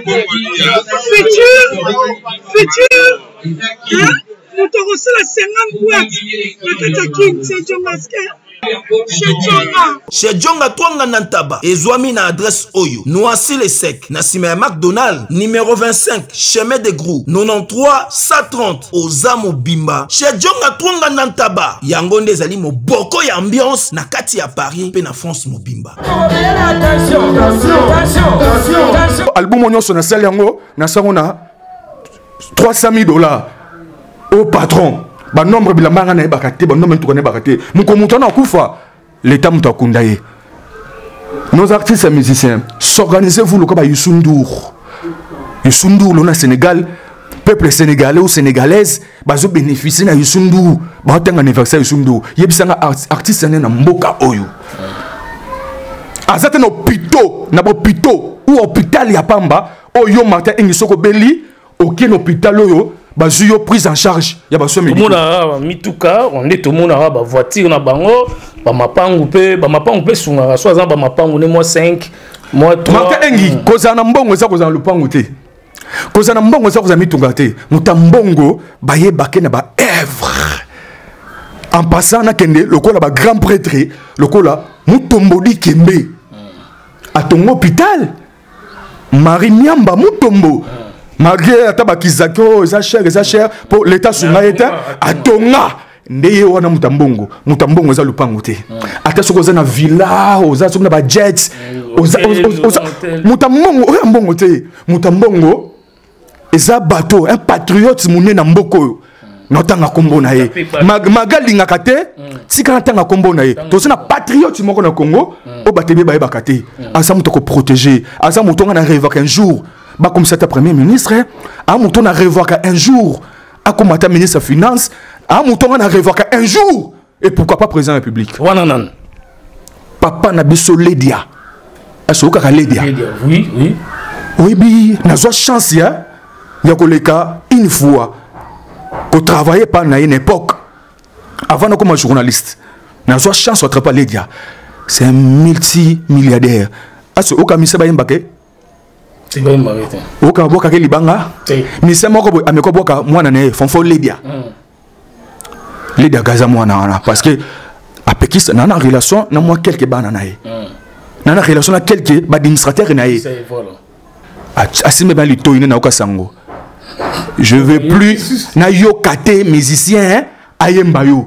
Futur, futur. Hein? Nous te recevons la cinquante boîtes. La Katakin, c'est Djonga. chez Djonga Twanga Nantaba ezwami na adresse oyo Noisy le Sec na sima ya McDonald numéro vingt-cinq chemin de Grou quatre-vingt-treize cent trente Ozamo Bimba chez Djonga Twanga Nantaba yango nde ezali moboko ya ambiance na kati ya Paris pe na France Mobimba. Album onyo sona sali yango na sango na trois cent mille dollars au patron. Ba nombre bilamba na bakate ba nombre tukane bakate muko mutana kufa l'état mutakundaye. Nos artistes et musiciens, s'organisez-vous le comme Youssou N'Dour. Youssou N'Dour le Sénégal, peuple sénégalais ou sénégalaise, bazo bénéficier na Youssou N'Dour, ba tanga anniversaire Youssou N'Dour. Yebisanga artiste na mboka oyo. Azate no pito, na bo pito ou hôpital ya pamba, oyo Martin Engisoko Beli, aucun hôpital oyo. Bazuyo prise en charge ya baso médicaux. Tout le monde a mituka, on est tout le monde a ba voiture na bango, ba mapangu pe, ba mapangu pe sunga, soit ba mapangu ne moi cinq, moi trois. Martin Engi, koza na mbongo za koza lupangu te. Koza na mbongo za koza mituka te. Mutambongo ba ye baké na ba œuvre. En passant na kende lokola ba grand prêtre, lokola mutombodi kembe. À ton hôpital Marie Miamba mutombo. Malgré ataba kizako eza cher eza cher pour l'état sunga eta atonga ndeye wana mutambongo mutambongo eza lupango te ata soko za na villa oza soko na ba jets oza mutambongo oya mbongo te mutambongo eza bateau un patriote muné na mboko notanga kombo na ye magalinga kate tika tanga kombo na ye to na patriote moko na Congo o batebe ba bakate asa muto ko protéger asa muto nga na rêve qu'un jour bah comme c'était premier ministre, à mon tour on a revoir qu'un jour, à comme était ministre des Finances, à mon tour on a revoir qu'un jour, et pourquoi pas président de la République. Wananan. Papa n'a biso Lédia. Est-ce que Lédia? Oui, oui. Oui, bi, n'a pas chance ya, ya koleka une fois, qu'on travaillait pas dans une époque, avant de comme journaliste, n'a pas chance de travailler Lédia. C'est un multimilliardaire. Est-ce que vous avez mis mbake? Oka boka ke libanga mi se moko ameko boka mwana ne fonfo Lydia Lydia gaza mwana wana parce que apekisa na na relation na moi quelque bana nae na na relation na quelque ba administrateur nae c'est voilà asime ba lito ine na oka sango je veux plus na yo kate musicien ayemba yo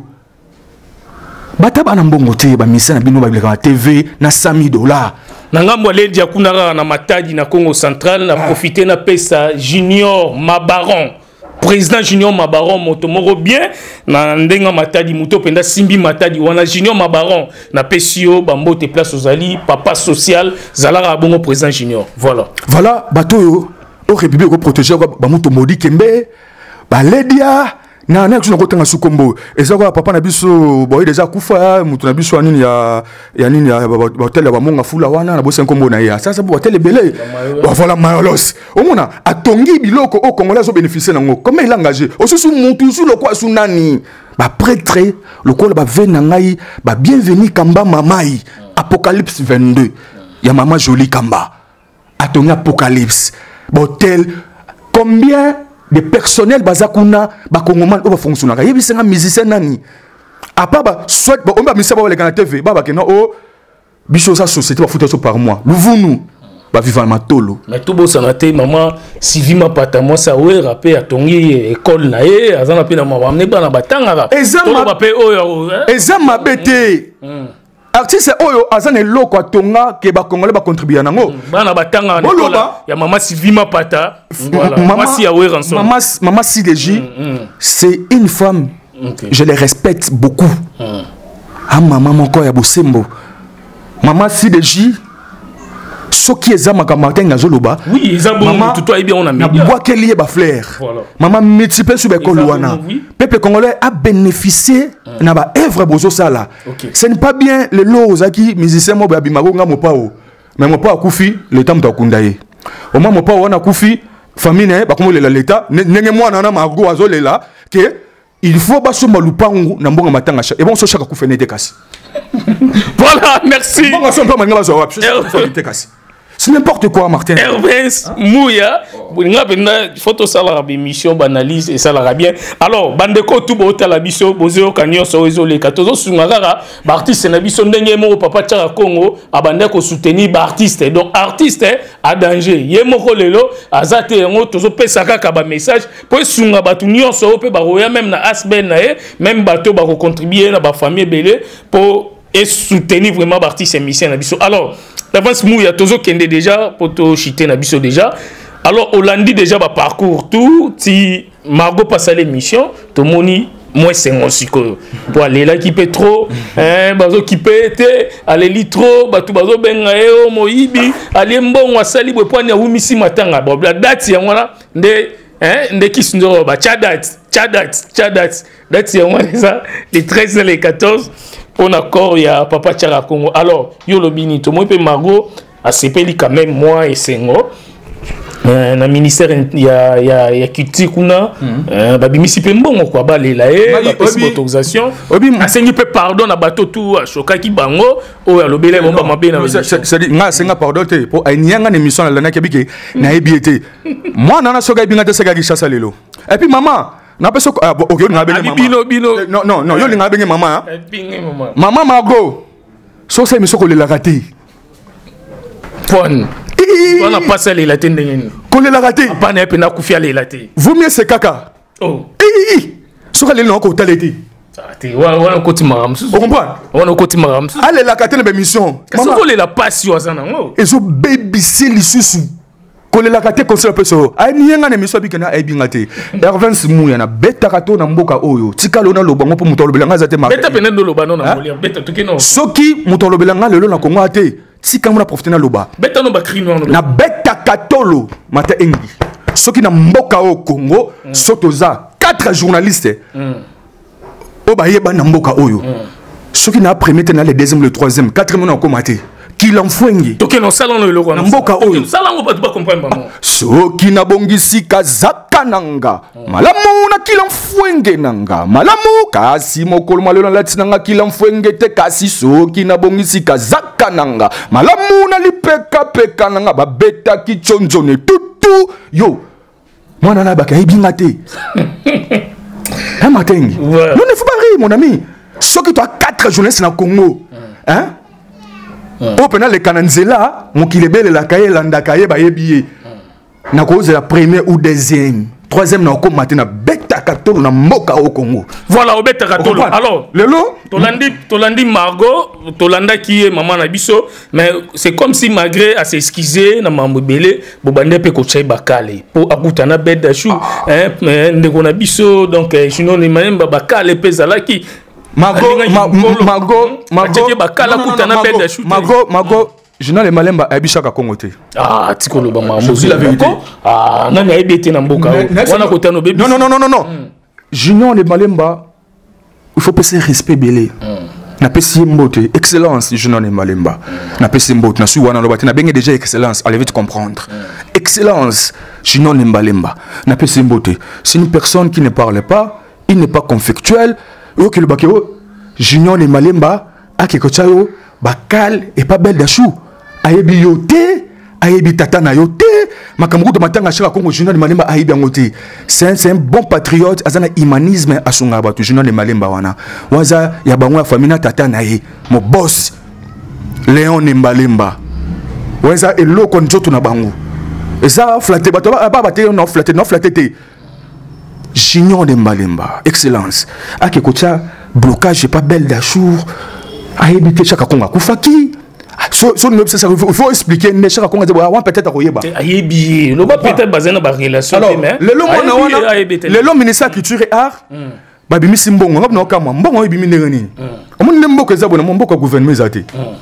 bata bana mbongo te ba misa na bino ba bilaka T V na cent mille dollars. Nangambo Lydia kunara na matadi na Congo central na profiter na pesa Junior Mabaron président Junior Mabaron motomoro bien na ndenga matadi muto penda simbi matadi wana Junior Mabaron na pesio bambote place ozali papa social zalara bongo président Junior voilà voilà bato yo au république ko protéger ba muto modi kembe ba Lydia na na kuna kotanga sukombo ezako papa na biso boy déjà kufa mutu na biso anini ya ya nini ya hotel ya monga fula wana na bosenko mbona ya sasa bo hotel belé voilà mayolos omona atongi biloko au congolais zo bénéficier nango comment il engagé osusu mutu su lokwa sunani ba prêtre lokolo ba vena ngai ba bienvenue kamba mamai apocalypse vingt-deux ya mama jolie kamba atongi apocalypse hotel combien de personnel bazakuna ba kongoman o ba fonctionnaire yebi senga musicien nani apa ba soit ba omba misa ba le kana T V ba ba kena o biso sa société ba foutre par mois luvunu ba vivant matolo mais tout beau sanate maman Sylvie Mapata moi ça ouais rapé atongi école na e azana pe na mama ne ba na batanga examen ba pe oyo examen bete artiste oyo azana loko atonga ke ba congolais ba contribuer nango bana batanga na école ya mama Sylvie Mapata voilà maman si awe ransom maman maman C D J c'est une femme je les respecte beaucoup ah maman moko ya bosembo maman C D J ce qui est Zama Martin Nazoloba oui ils ont bon tout toi bien on a mis bois qu'elle y est ba fleur maman multiple sur l'école wana peuple congolais a bénéficié na ba œuvre bozo sala ce n'est pas bien le lozaki musicien mo ba bimago nga mo pao mais mo pao kufi le temps ta kundaye au moins mo pao wana kufi famille ne ba komo le l'état nenge mwana na mago azolela que il faut ba so malupangu na mbonga matanga et bon so chaka kufene de kasi voilà merci bon so pas manga ba zo C'est n'importe quoi, Martin. Hermès Mouya, il faut tout ça la mission, banalise et ça la bien. Alors, bandeko tout beau la mission, bozeo kanyo so isolé katozo sungara, artiste na biso ndenge mo papa tchara Congo, abandeko soutenir artiste. Donc artiste à danger. Yemoko lelo azate ngo tozo pesa kaka ba message pour sunga batu nyonso pe ba roya même na asben na même bateau ba contribuer na ba famille belé pour et soutenir vraiment l'artiste et mission na biso. Alors d'avance Mouya tozo kende déjà pour to chiter na biso déjà. Alors Hollandi déjà ba parcours tout si Margot passe à l'émission to moni moi c'est mon psycho pour aller là qui peut trop hein bazo qui peut être aller li trop batu bazo benga eo moyibi aller mbongo asali bwe ponya wumisi matanga ba la date ya ngwana nde hein nde kisndo ba chadat chadat chadat date ya ngwana ça les treize et les quatorze on accord ya papa Tchara Congo. Alors yo lobini to moi pe Margot a sepeli quand même moi et Sengo na ministère ya ya ya kiti kuna ba bimisi pe mbongo kwa ba lela e ba pesi autorisation obi asengi pe pardon na bato tout choka ki bango o ya lobele bomba mabe na c'est dit nga senga pardon te po anyanga na émission la na kebike na ebiete moi na na soka binga te seka ki chassa lelo et puis maman na peso ok nga bene maman bino bino non non non yo nga bene maman binge maman maman Margot so c'est émission ko le la raté pon on a passé les latins de yen ko le la raté pas na pe na kufia les latés vaut mieux c'est caca oh eh so ka le non ko taleti ati wa wa ko ti maram on comprend on ko ti maram allez la caté na émission maman ko le la passion ça non et so baby c'est lisusu ko le la caté conseil peso ay nienga na émission bikena ay bingate Hermès Mouya na beta kato na mboka oyo tikalo na lobango po muto lobelanga zate ma beta pene ndo lobano na molia beta tukeno soki muto lobelanga lelo na Congo ate tika mona profiter na loba beta no ba crino na beta katolo mata engi soki na mboka o Congo sotoza quatre journalistes o ba yeba na mboka oyo soki na premier na le deuxième le troisième quatrième na komate qu'il en fwengi toke no salon le loko na mboka oyo salon ba tu pas comprendre maman soki na bongisi kazaka nanga malamu na qu'il en fwengi nanga malamu kasi mokolo malelo latina nga qu'il en fwengi te kasi soki na bongisi kazaka nanga malamu na lipeka peka nanga ba beta ki chonjone tutu yo mwana na baka ebinga te hein matengi non ne faut pas rire mon ami soki tu as quatre journalistes na Congo hein au pénal les Kananzela mon qui les belle la cahier landakaye ba yebiye na cause la première ou deuxième troisième na ko matin na beta katolo na mboka au Congo voilà au beta katolo alors lelo tolandi tolandi Margot tolanda qui est maman na biso mais c'est comme si malgré à s'excuser na mambo belé bo bande pe ko chai bakale pour akutana beda chou hein ndeko na biso donc sinon ni même bakale pezala ki Margot, Margot, Margot, Margot, Margot, je n'ai les malemba à Bishaka Kongote. Ah, tu connais pas ma musique la vérité. Ah, non, mais il na mboka. On a côté nos bébés. Non, non, non, non, non. Junior les malemba, il faut passer respect belé. Na pesi mbote, excellence, junior les malemba. Na pesi mbote, na su wana lobate na benge déjà excellence, allez vite comprendre. Excellence, junior les malemba. Na pesi mbote. C'est une personne qui ne parle pas, il n'est pas conflictuel. Ok le bakeo junior les malemba akeko chayo bakal et pas belle d'achou ayebi yote ayebi tata na yote makambo to matanga chaka Congo junior les malemba ayebi ngote c'est c'est un bon patriote azana humanisme asunga batu junior les malemba wana waza ya bango ya famille na tata na ye mo boss Léon Nembalemba waza eloko njoto na bango eza flatter bato ba ba te no flatter no flatter te Junior de Malemba, excellence. Ake kocha blocage pas belle d'achour. A éviter chaque konga kufaki. So so il faut expliquer ne chaque konga de peut-être koyeba. Ayebi, no ba peut-être basé na ba relation mais. Le long wana wana. Le long ministère culture et art. Ba bimi simbongo ngap na kama mbongo ebimi ndengani. Omoni mboko ezabo na mboko gouvernement zate.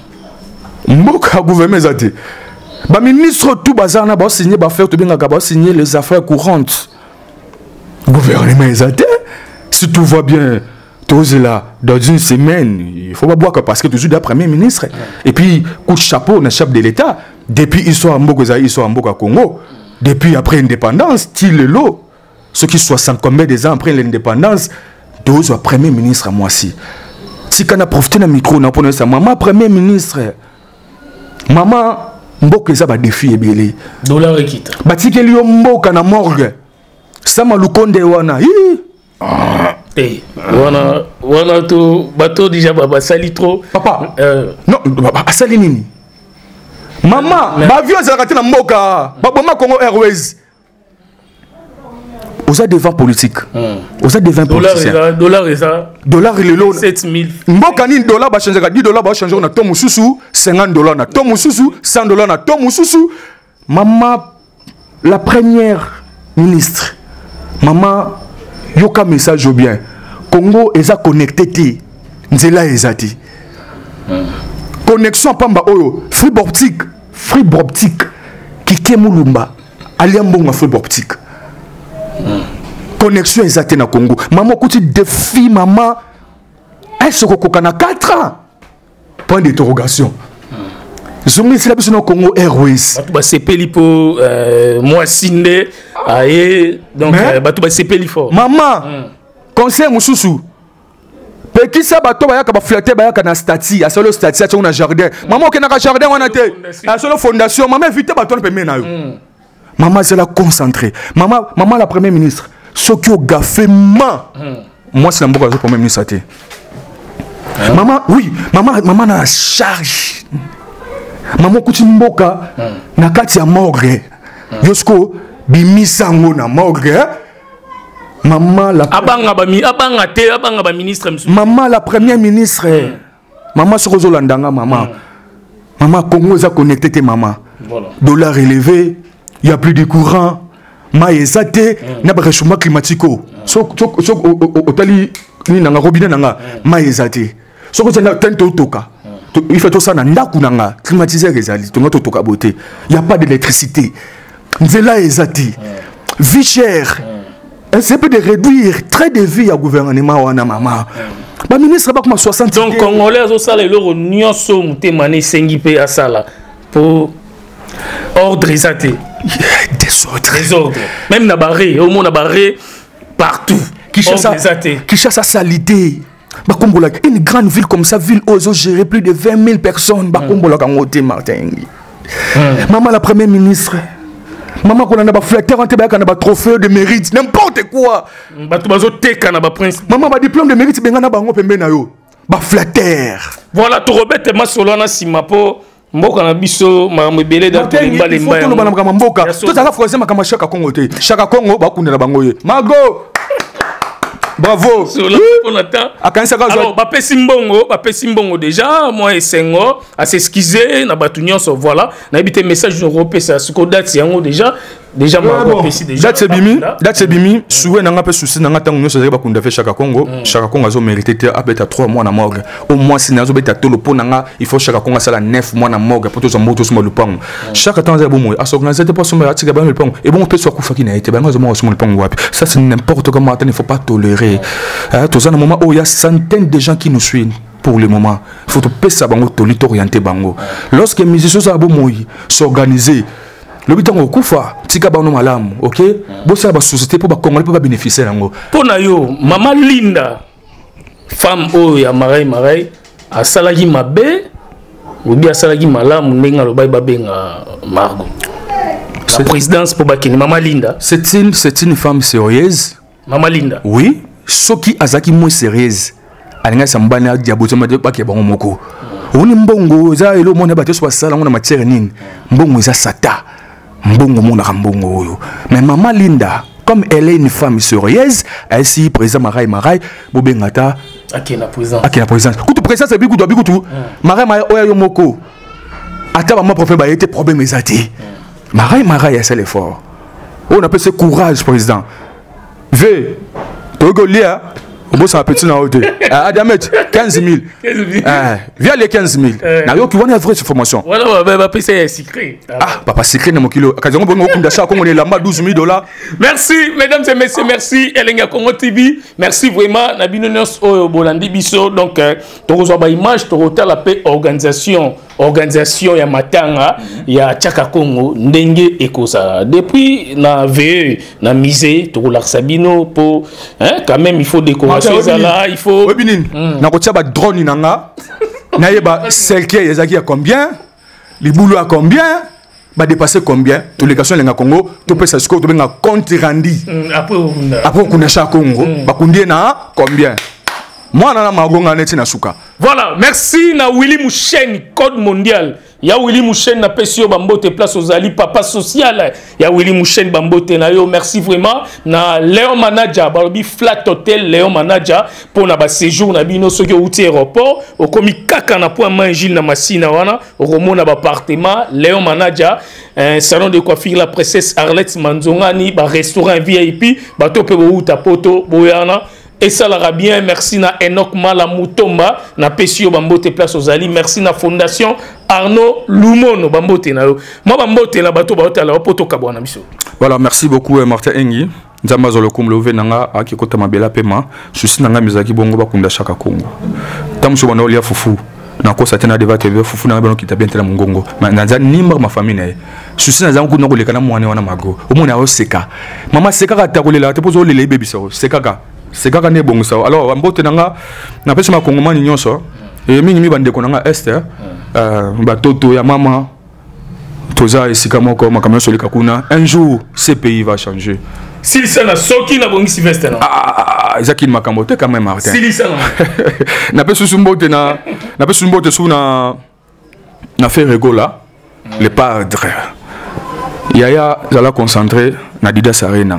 Mboko gouvernement zate. Ba ministre tout bazana ba signer ba faire to binga ba signer les affaires courantes. Gouvernement exalté, si tout va bien, tous là, dans une semaine, il ne faut pas boire parce que toujours le Premier ministre. Et puis, coup de chapeau, le chef de l'État, depuis l'histoire en Congo, depuis après l'indépendance, il est là, ceux qui soixante combien des ans après l'indépendance, tous le Premier ministre à moi aussi. Si on a profité d'un micro, on a ça, maman Premier ministre, maman mboka eza ba défi ebele dollar ekita batikeli yo mboka na morgue sama lukonde wana hi eh wana wana to bato déjà baba sali trop papa euh non asali nini mama ba vieux ezalaka te na mboka baboma Congo Airways oza devant politique oza devant politicien dollar eza dollar lelo sept mille mboka nini dollar ba changer dix dollars ba changer na to mususu cinquante dollars na to mususu cent dollars na to mususu mama la première ministre maman yoka message bien Congo eza connecté ti nzela ezati connexion pamba oyo fibre optique fibre optique kike mulumba aliambonga fibre optique connexion ezati na Congo maman kuti défi maman est-ce que kokana quatre ans point d'interrogation zongi sila biso na Congo Airways batu ba sepeli po moi sinde aye donc batu ba sepeli fort maman conseil mususu petit ça bato bayaka ba flatter bayaka na stati a solo stati a na jardin maman okena ka jardin wana te a solo fondation maman éviter bato pe mena yo maman c'est la concentrée maman maman la première ministre soki o gafé ma moi c'est la mboka la première ministre te maman oui maman maman na charge maman kuti mboka na kati ya morgue yosko bimisango na morgue maman la abanga ba mi abanga te abanga ba ministre maman la première ministre maman sokozo landanga maman maman Congo za connecté te maman voilà dollar élevé il y a plus de courant ma ezate na ba réchauffement climatique so so otali ni nanga robinet nanga ma ezate soko tena tento toka il fait tout ça na ndaku nanga climatiseur ezali to ngoto toka beauté il y a pas d'électricité nzela ezati vie chère c'est peut de réduire très de vie à gouvernement wana mama ba ministre ba comme soixante donc congolais zo sala le nyonso mutemane sengi pe asala pour ordre ezate désordre désordre même na barré au monde na barré partout qui chasse qui chasse sa salité bakombola une grande ville comme ça ville ozo gérer plus de vingt mille personnes bakombola kangote Martin maman la première ministre maman qu'on a ba flatteur on te ba kana ba trophée de mérite n'importe quoi bato bazo teka na ba prince maman ba diplôme de mérite benga na bango pembe na yo ba flatteur voilà to robete masolo na simapo mboka na biso ma mebele da to mbale mbaya to na ba mboka to za français makama Chaka Congo te Chaka Congo ba kundela bango ye mago bravo alors ba pesi mbongo ba pesi mbongo déjà moi esengo à s'excuser na batu nyonso voilà na ebité message no repesa suko date yango déjà déjà ma pesi déjà date bimi date bimi soué na ngape souci na ngata nyonso za ba kunda fe Chaka Congo Chaka Congo azo mérité te abeta trois mois na morgue au moins si nazo beta tolo po nga il faut Chaka Congo sala neuf mois na morgue pour tous moto sur le pont chaque temps za bomo aso organiser pas sur atika ba le pont et bon peut soit kufa ki na été ba ngazo mo sur le pont wapi ça c'est n'importe comment il ne faut pas tolérer tout à un moment où il y a centaines de gens qui nous suivent pour le moment il faut que ça bango toli orienter bango lorsque les musiciens sont abomoyi s'organiser le bitan au kufa tika bano malamu OK bo ça ba société pour ba congolais pour ba bénéficier yango pona yo maman Linda femme o ya marai marai a salagi mabe ou bien salagi malamu ndenga lo bay ba benga Margot la présidence pour ba kini maman Linda c'est une c'est une femme sérieuse maman Linda oui soki azaki mo sérieuse alinga sambana diabozo ma ba ke bango moko oni mbongo za elo mona bato so sala ngona matière nini mbongo za sata mbongo mona mbongo oyo mais maman Linda comme elle est une femme sérieuse elle si président Marai Marai bobengata akena président akena président kutu président c'est biku do biku tu Marai Marai oyo moko ata ba mo problème ba été problème ezati Marai Marai c'est l'effort on appelle ce courage président V Togolia, on bosse un petit na hauteur. À Diamet, quinze mille. Viens les quinze mille. N'a yo qui vont avoir cette formation. Voilà, bah c'est secret. Ah, papa secret na mon kilo. Quand on bon d'achat comme on est là-bas douze mille dollars. Merci mesdames et messieurs, merci Elenga Congo T V. Merci vraiment na binonos o bolandi biso donc to reçoit ba image to hotel la paix organisation organisation ya matanga ya Chaka Congo ndenge ekosa depuis na V na misé to la Sabino pour hein quand même il faut décoration ça là il faut webinin na ko tia ba drone nanga na yeba selke ezaki ya combien les boulots à combien? Va dépasser combien? Tous les questions, les Congo, tout peut s'assurer, tout peut compte rendu. Après, après, on connaît chaque Congo. Va combien na combien? Moi, on a ma gonga neti na suka. Voilà, merci na Willy Mouchen, Code Mondial. Ya Willy Mouchen na pesio bambote place aux ali papa social. Ya Willy Mouchen bambote na yo, merci vraiment. Na Léon Manager, balobi flat hotel Léon Manager pour na ba séjour na bino soki outi aéroport, au komi kaka na point mangil na masina wana, au romo na ba appartement Léon Manager, un salon de coiffure la princesse Arlette Manzongani, ba restaurant V I P, ba to pe bo uta poto boyana. Et ça l'ara bien, merci na Enoch Malamutomba, na Pesio Bambote Place aux Ali, merci na Fondation Arnaud Lumono Bambote na yo. Moi Bambote na bato bato la poto kabwana biso. Voilà, merci beaucoup Martin Engi. Nzamba zo lokum love nanga akikota mabela pema, susi nanga mizaki bongo bakunda shaka Kongo. Tamso bana olia fufu. Na ko satena deva T V fufu na bano kitabia ntela mungongo. Ma nanza nimba ma famille na ye. Susi na zangu no koleka na mwane wana mago. Omona yo seka. Mama seka ka takolela te pozo lele baby so. Seka ka. C'est quand on est bon ça. Alors, en botte nanga, na pesa ma kongomani nyonso. Et mingi mi bande konanga Esther. Euh, batoto ya mama. Toza esika moko makamyo soli kakuna. Un jour, ce pays va changer. Si ça na soki na bongi Sylvestre na. Ah, Zakine makambote quand même Martin. Si ça na. Na pesa sumbote na, na pesa sumbote sou na na fait regola. Le padre. Yaya zala concentré na Didas Arena.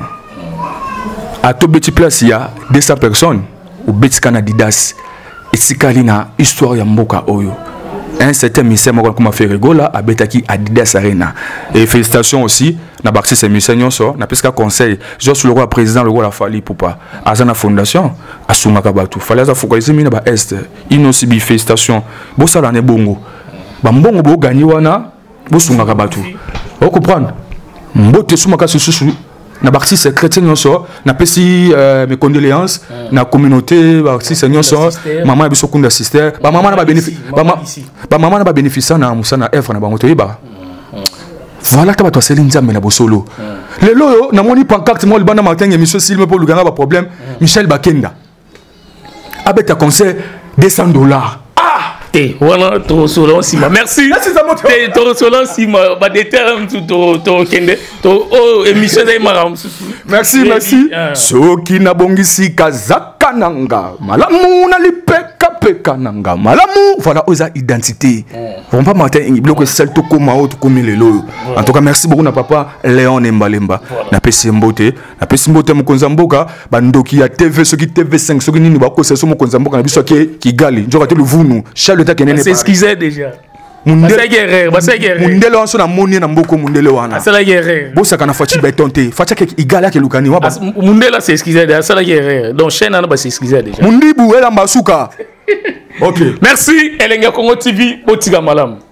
À tout petit place, il y a deux cents personnes au petit Canadidas. Et si Kalina, histoire ya mboka oyo. Un certain ministère comme a fait rigola à Betaki Adidas Arena. Et félicitations aussi, na baxi ces ministères nyonso, na pesca conseil, juste le roi président le roi la fali poupa. Azana fondation, asuma kabatu. Fallait za focaliser mina ba est. Inosi bi félicitations. Bo sala ne bongo. Ba mbongo bo gagner wana, bo sunga kabatu. Vous comprenez? Mbote suma ka susu. Na baxi c'est chrétien nyonso, na pesi mes condoléances, na communauté baxi c'est nyonso, maman biso kunda sister, ba maman na ba bénéfice, ba maman na ba bénéficier na musana F na bango toyeba. Voilà ta ba to seli nzambe na bosolo. Le loyo na moni pancarte mo libana matin émission Silme pour luganga ba problème, Michel Bakenda. Abeta conseil deux cents dollars. Voilà, ton solon sima. Merci. Ton solon sima. Bah des termes tout ton kende. Ton oh émission de maram. Merci, merci. Soki na bongisi kazaka nanga. Malamu na lipeka peka nanga. Malamu. Voilà, osa identité. Bon pas Martin Engi bloque celle to koma autre comme les loyo. En tout cas, merci beaucoup na papa Léon Mbalemba. Na pesi mbote. Na pesi mbote mukonza mboka. Bandoki ya T V soki T V cinq soki nini ba ko seso mukonza mboka na biso ke Kigali. Njoka te le vunu. C'est excusé déjà. Mundele guerre, basa guerre. Mundele wanso na moni na mboko mundele wana. C'est la guerre. Bosa kana fachi betonte. Facha ke igala ke lukani wa. Mundele c'est excusé déjà, c'est la guerre. Donc chaîne na ba c'est excusé déjà. Mundibu ela mbasuka. OK. Merci Elenga Congo T V, Botiga Malam.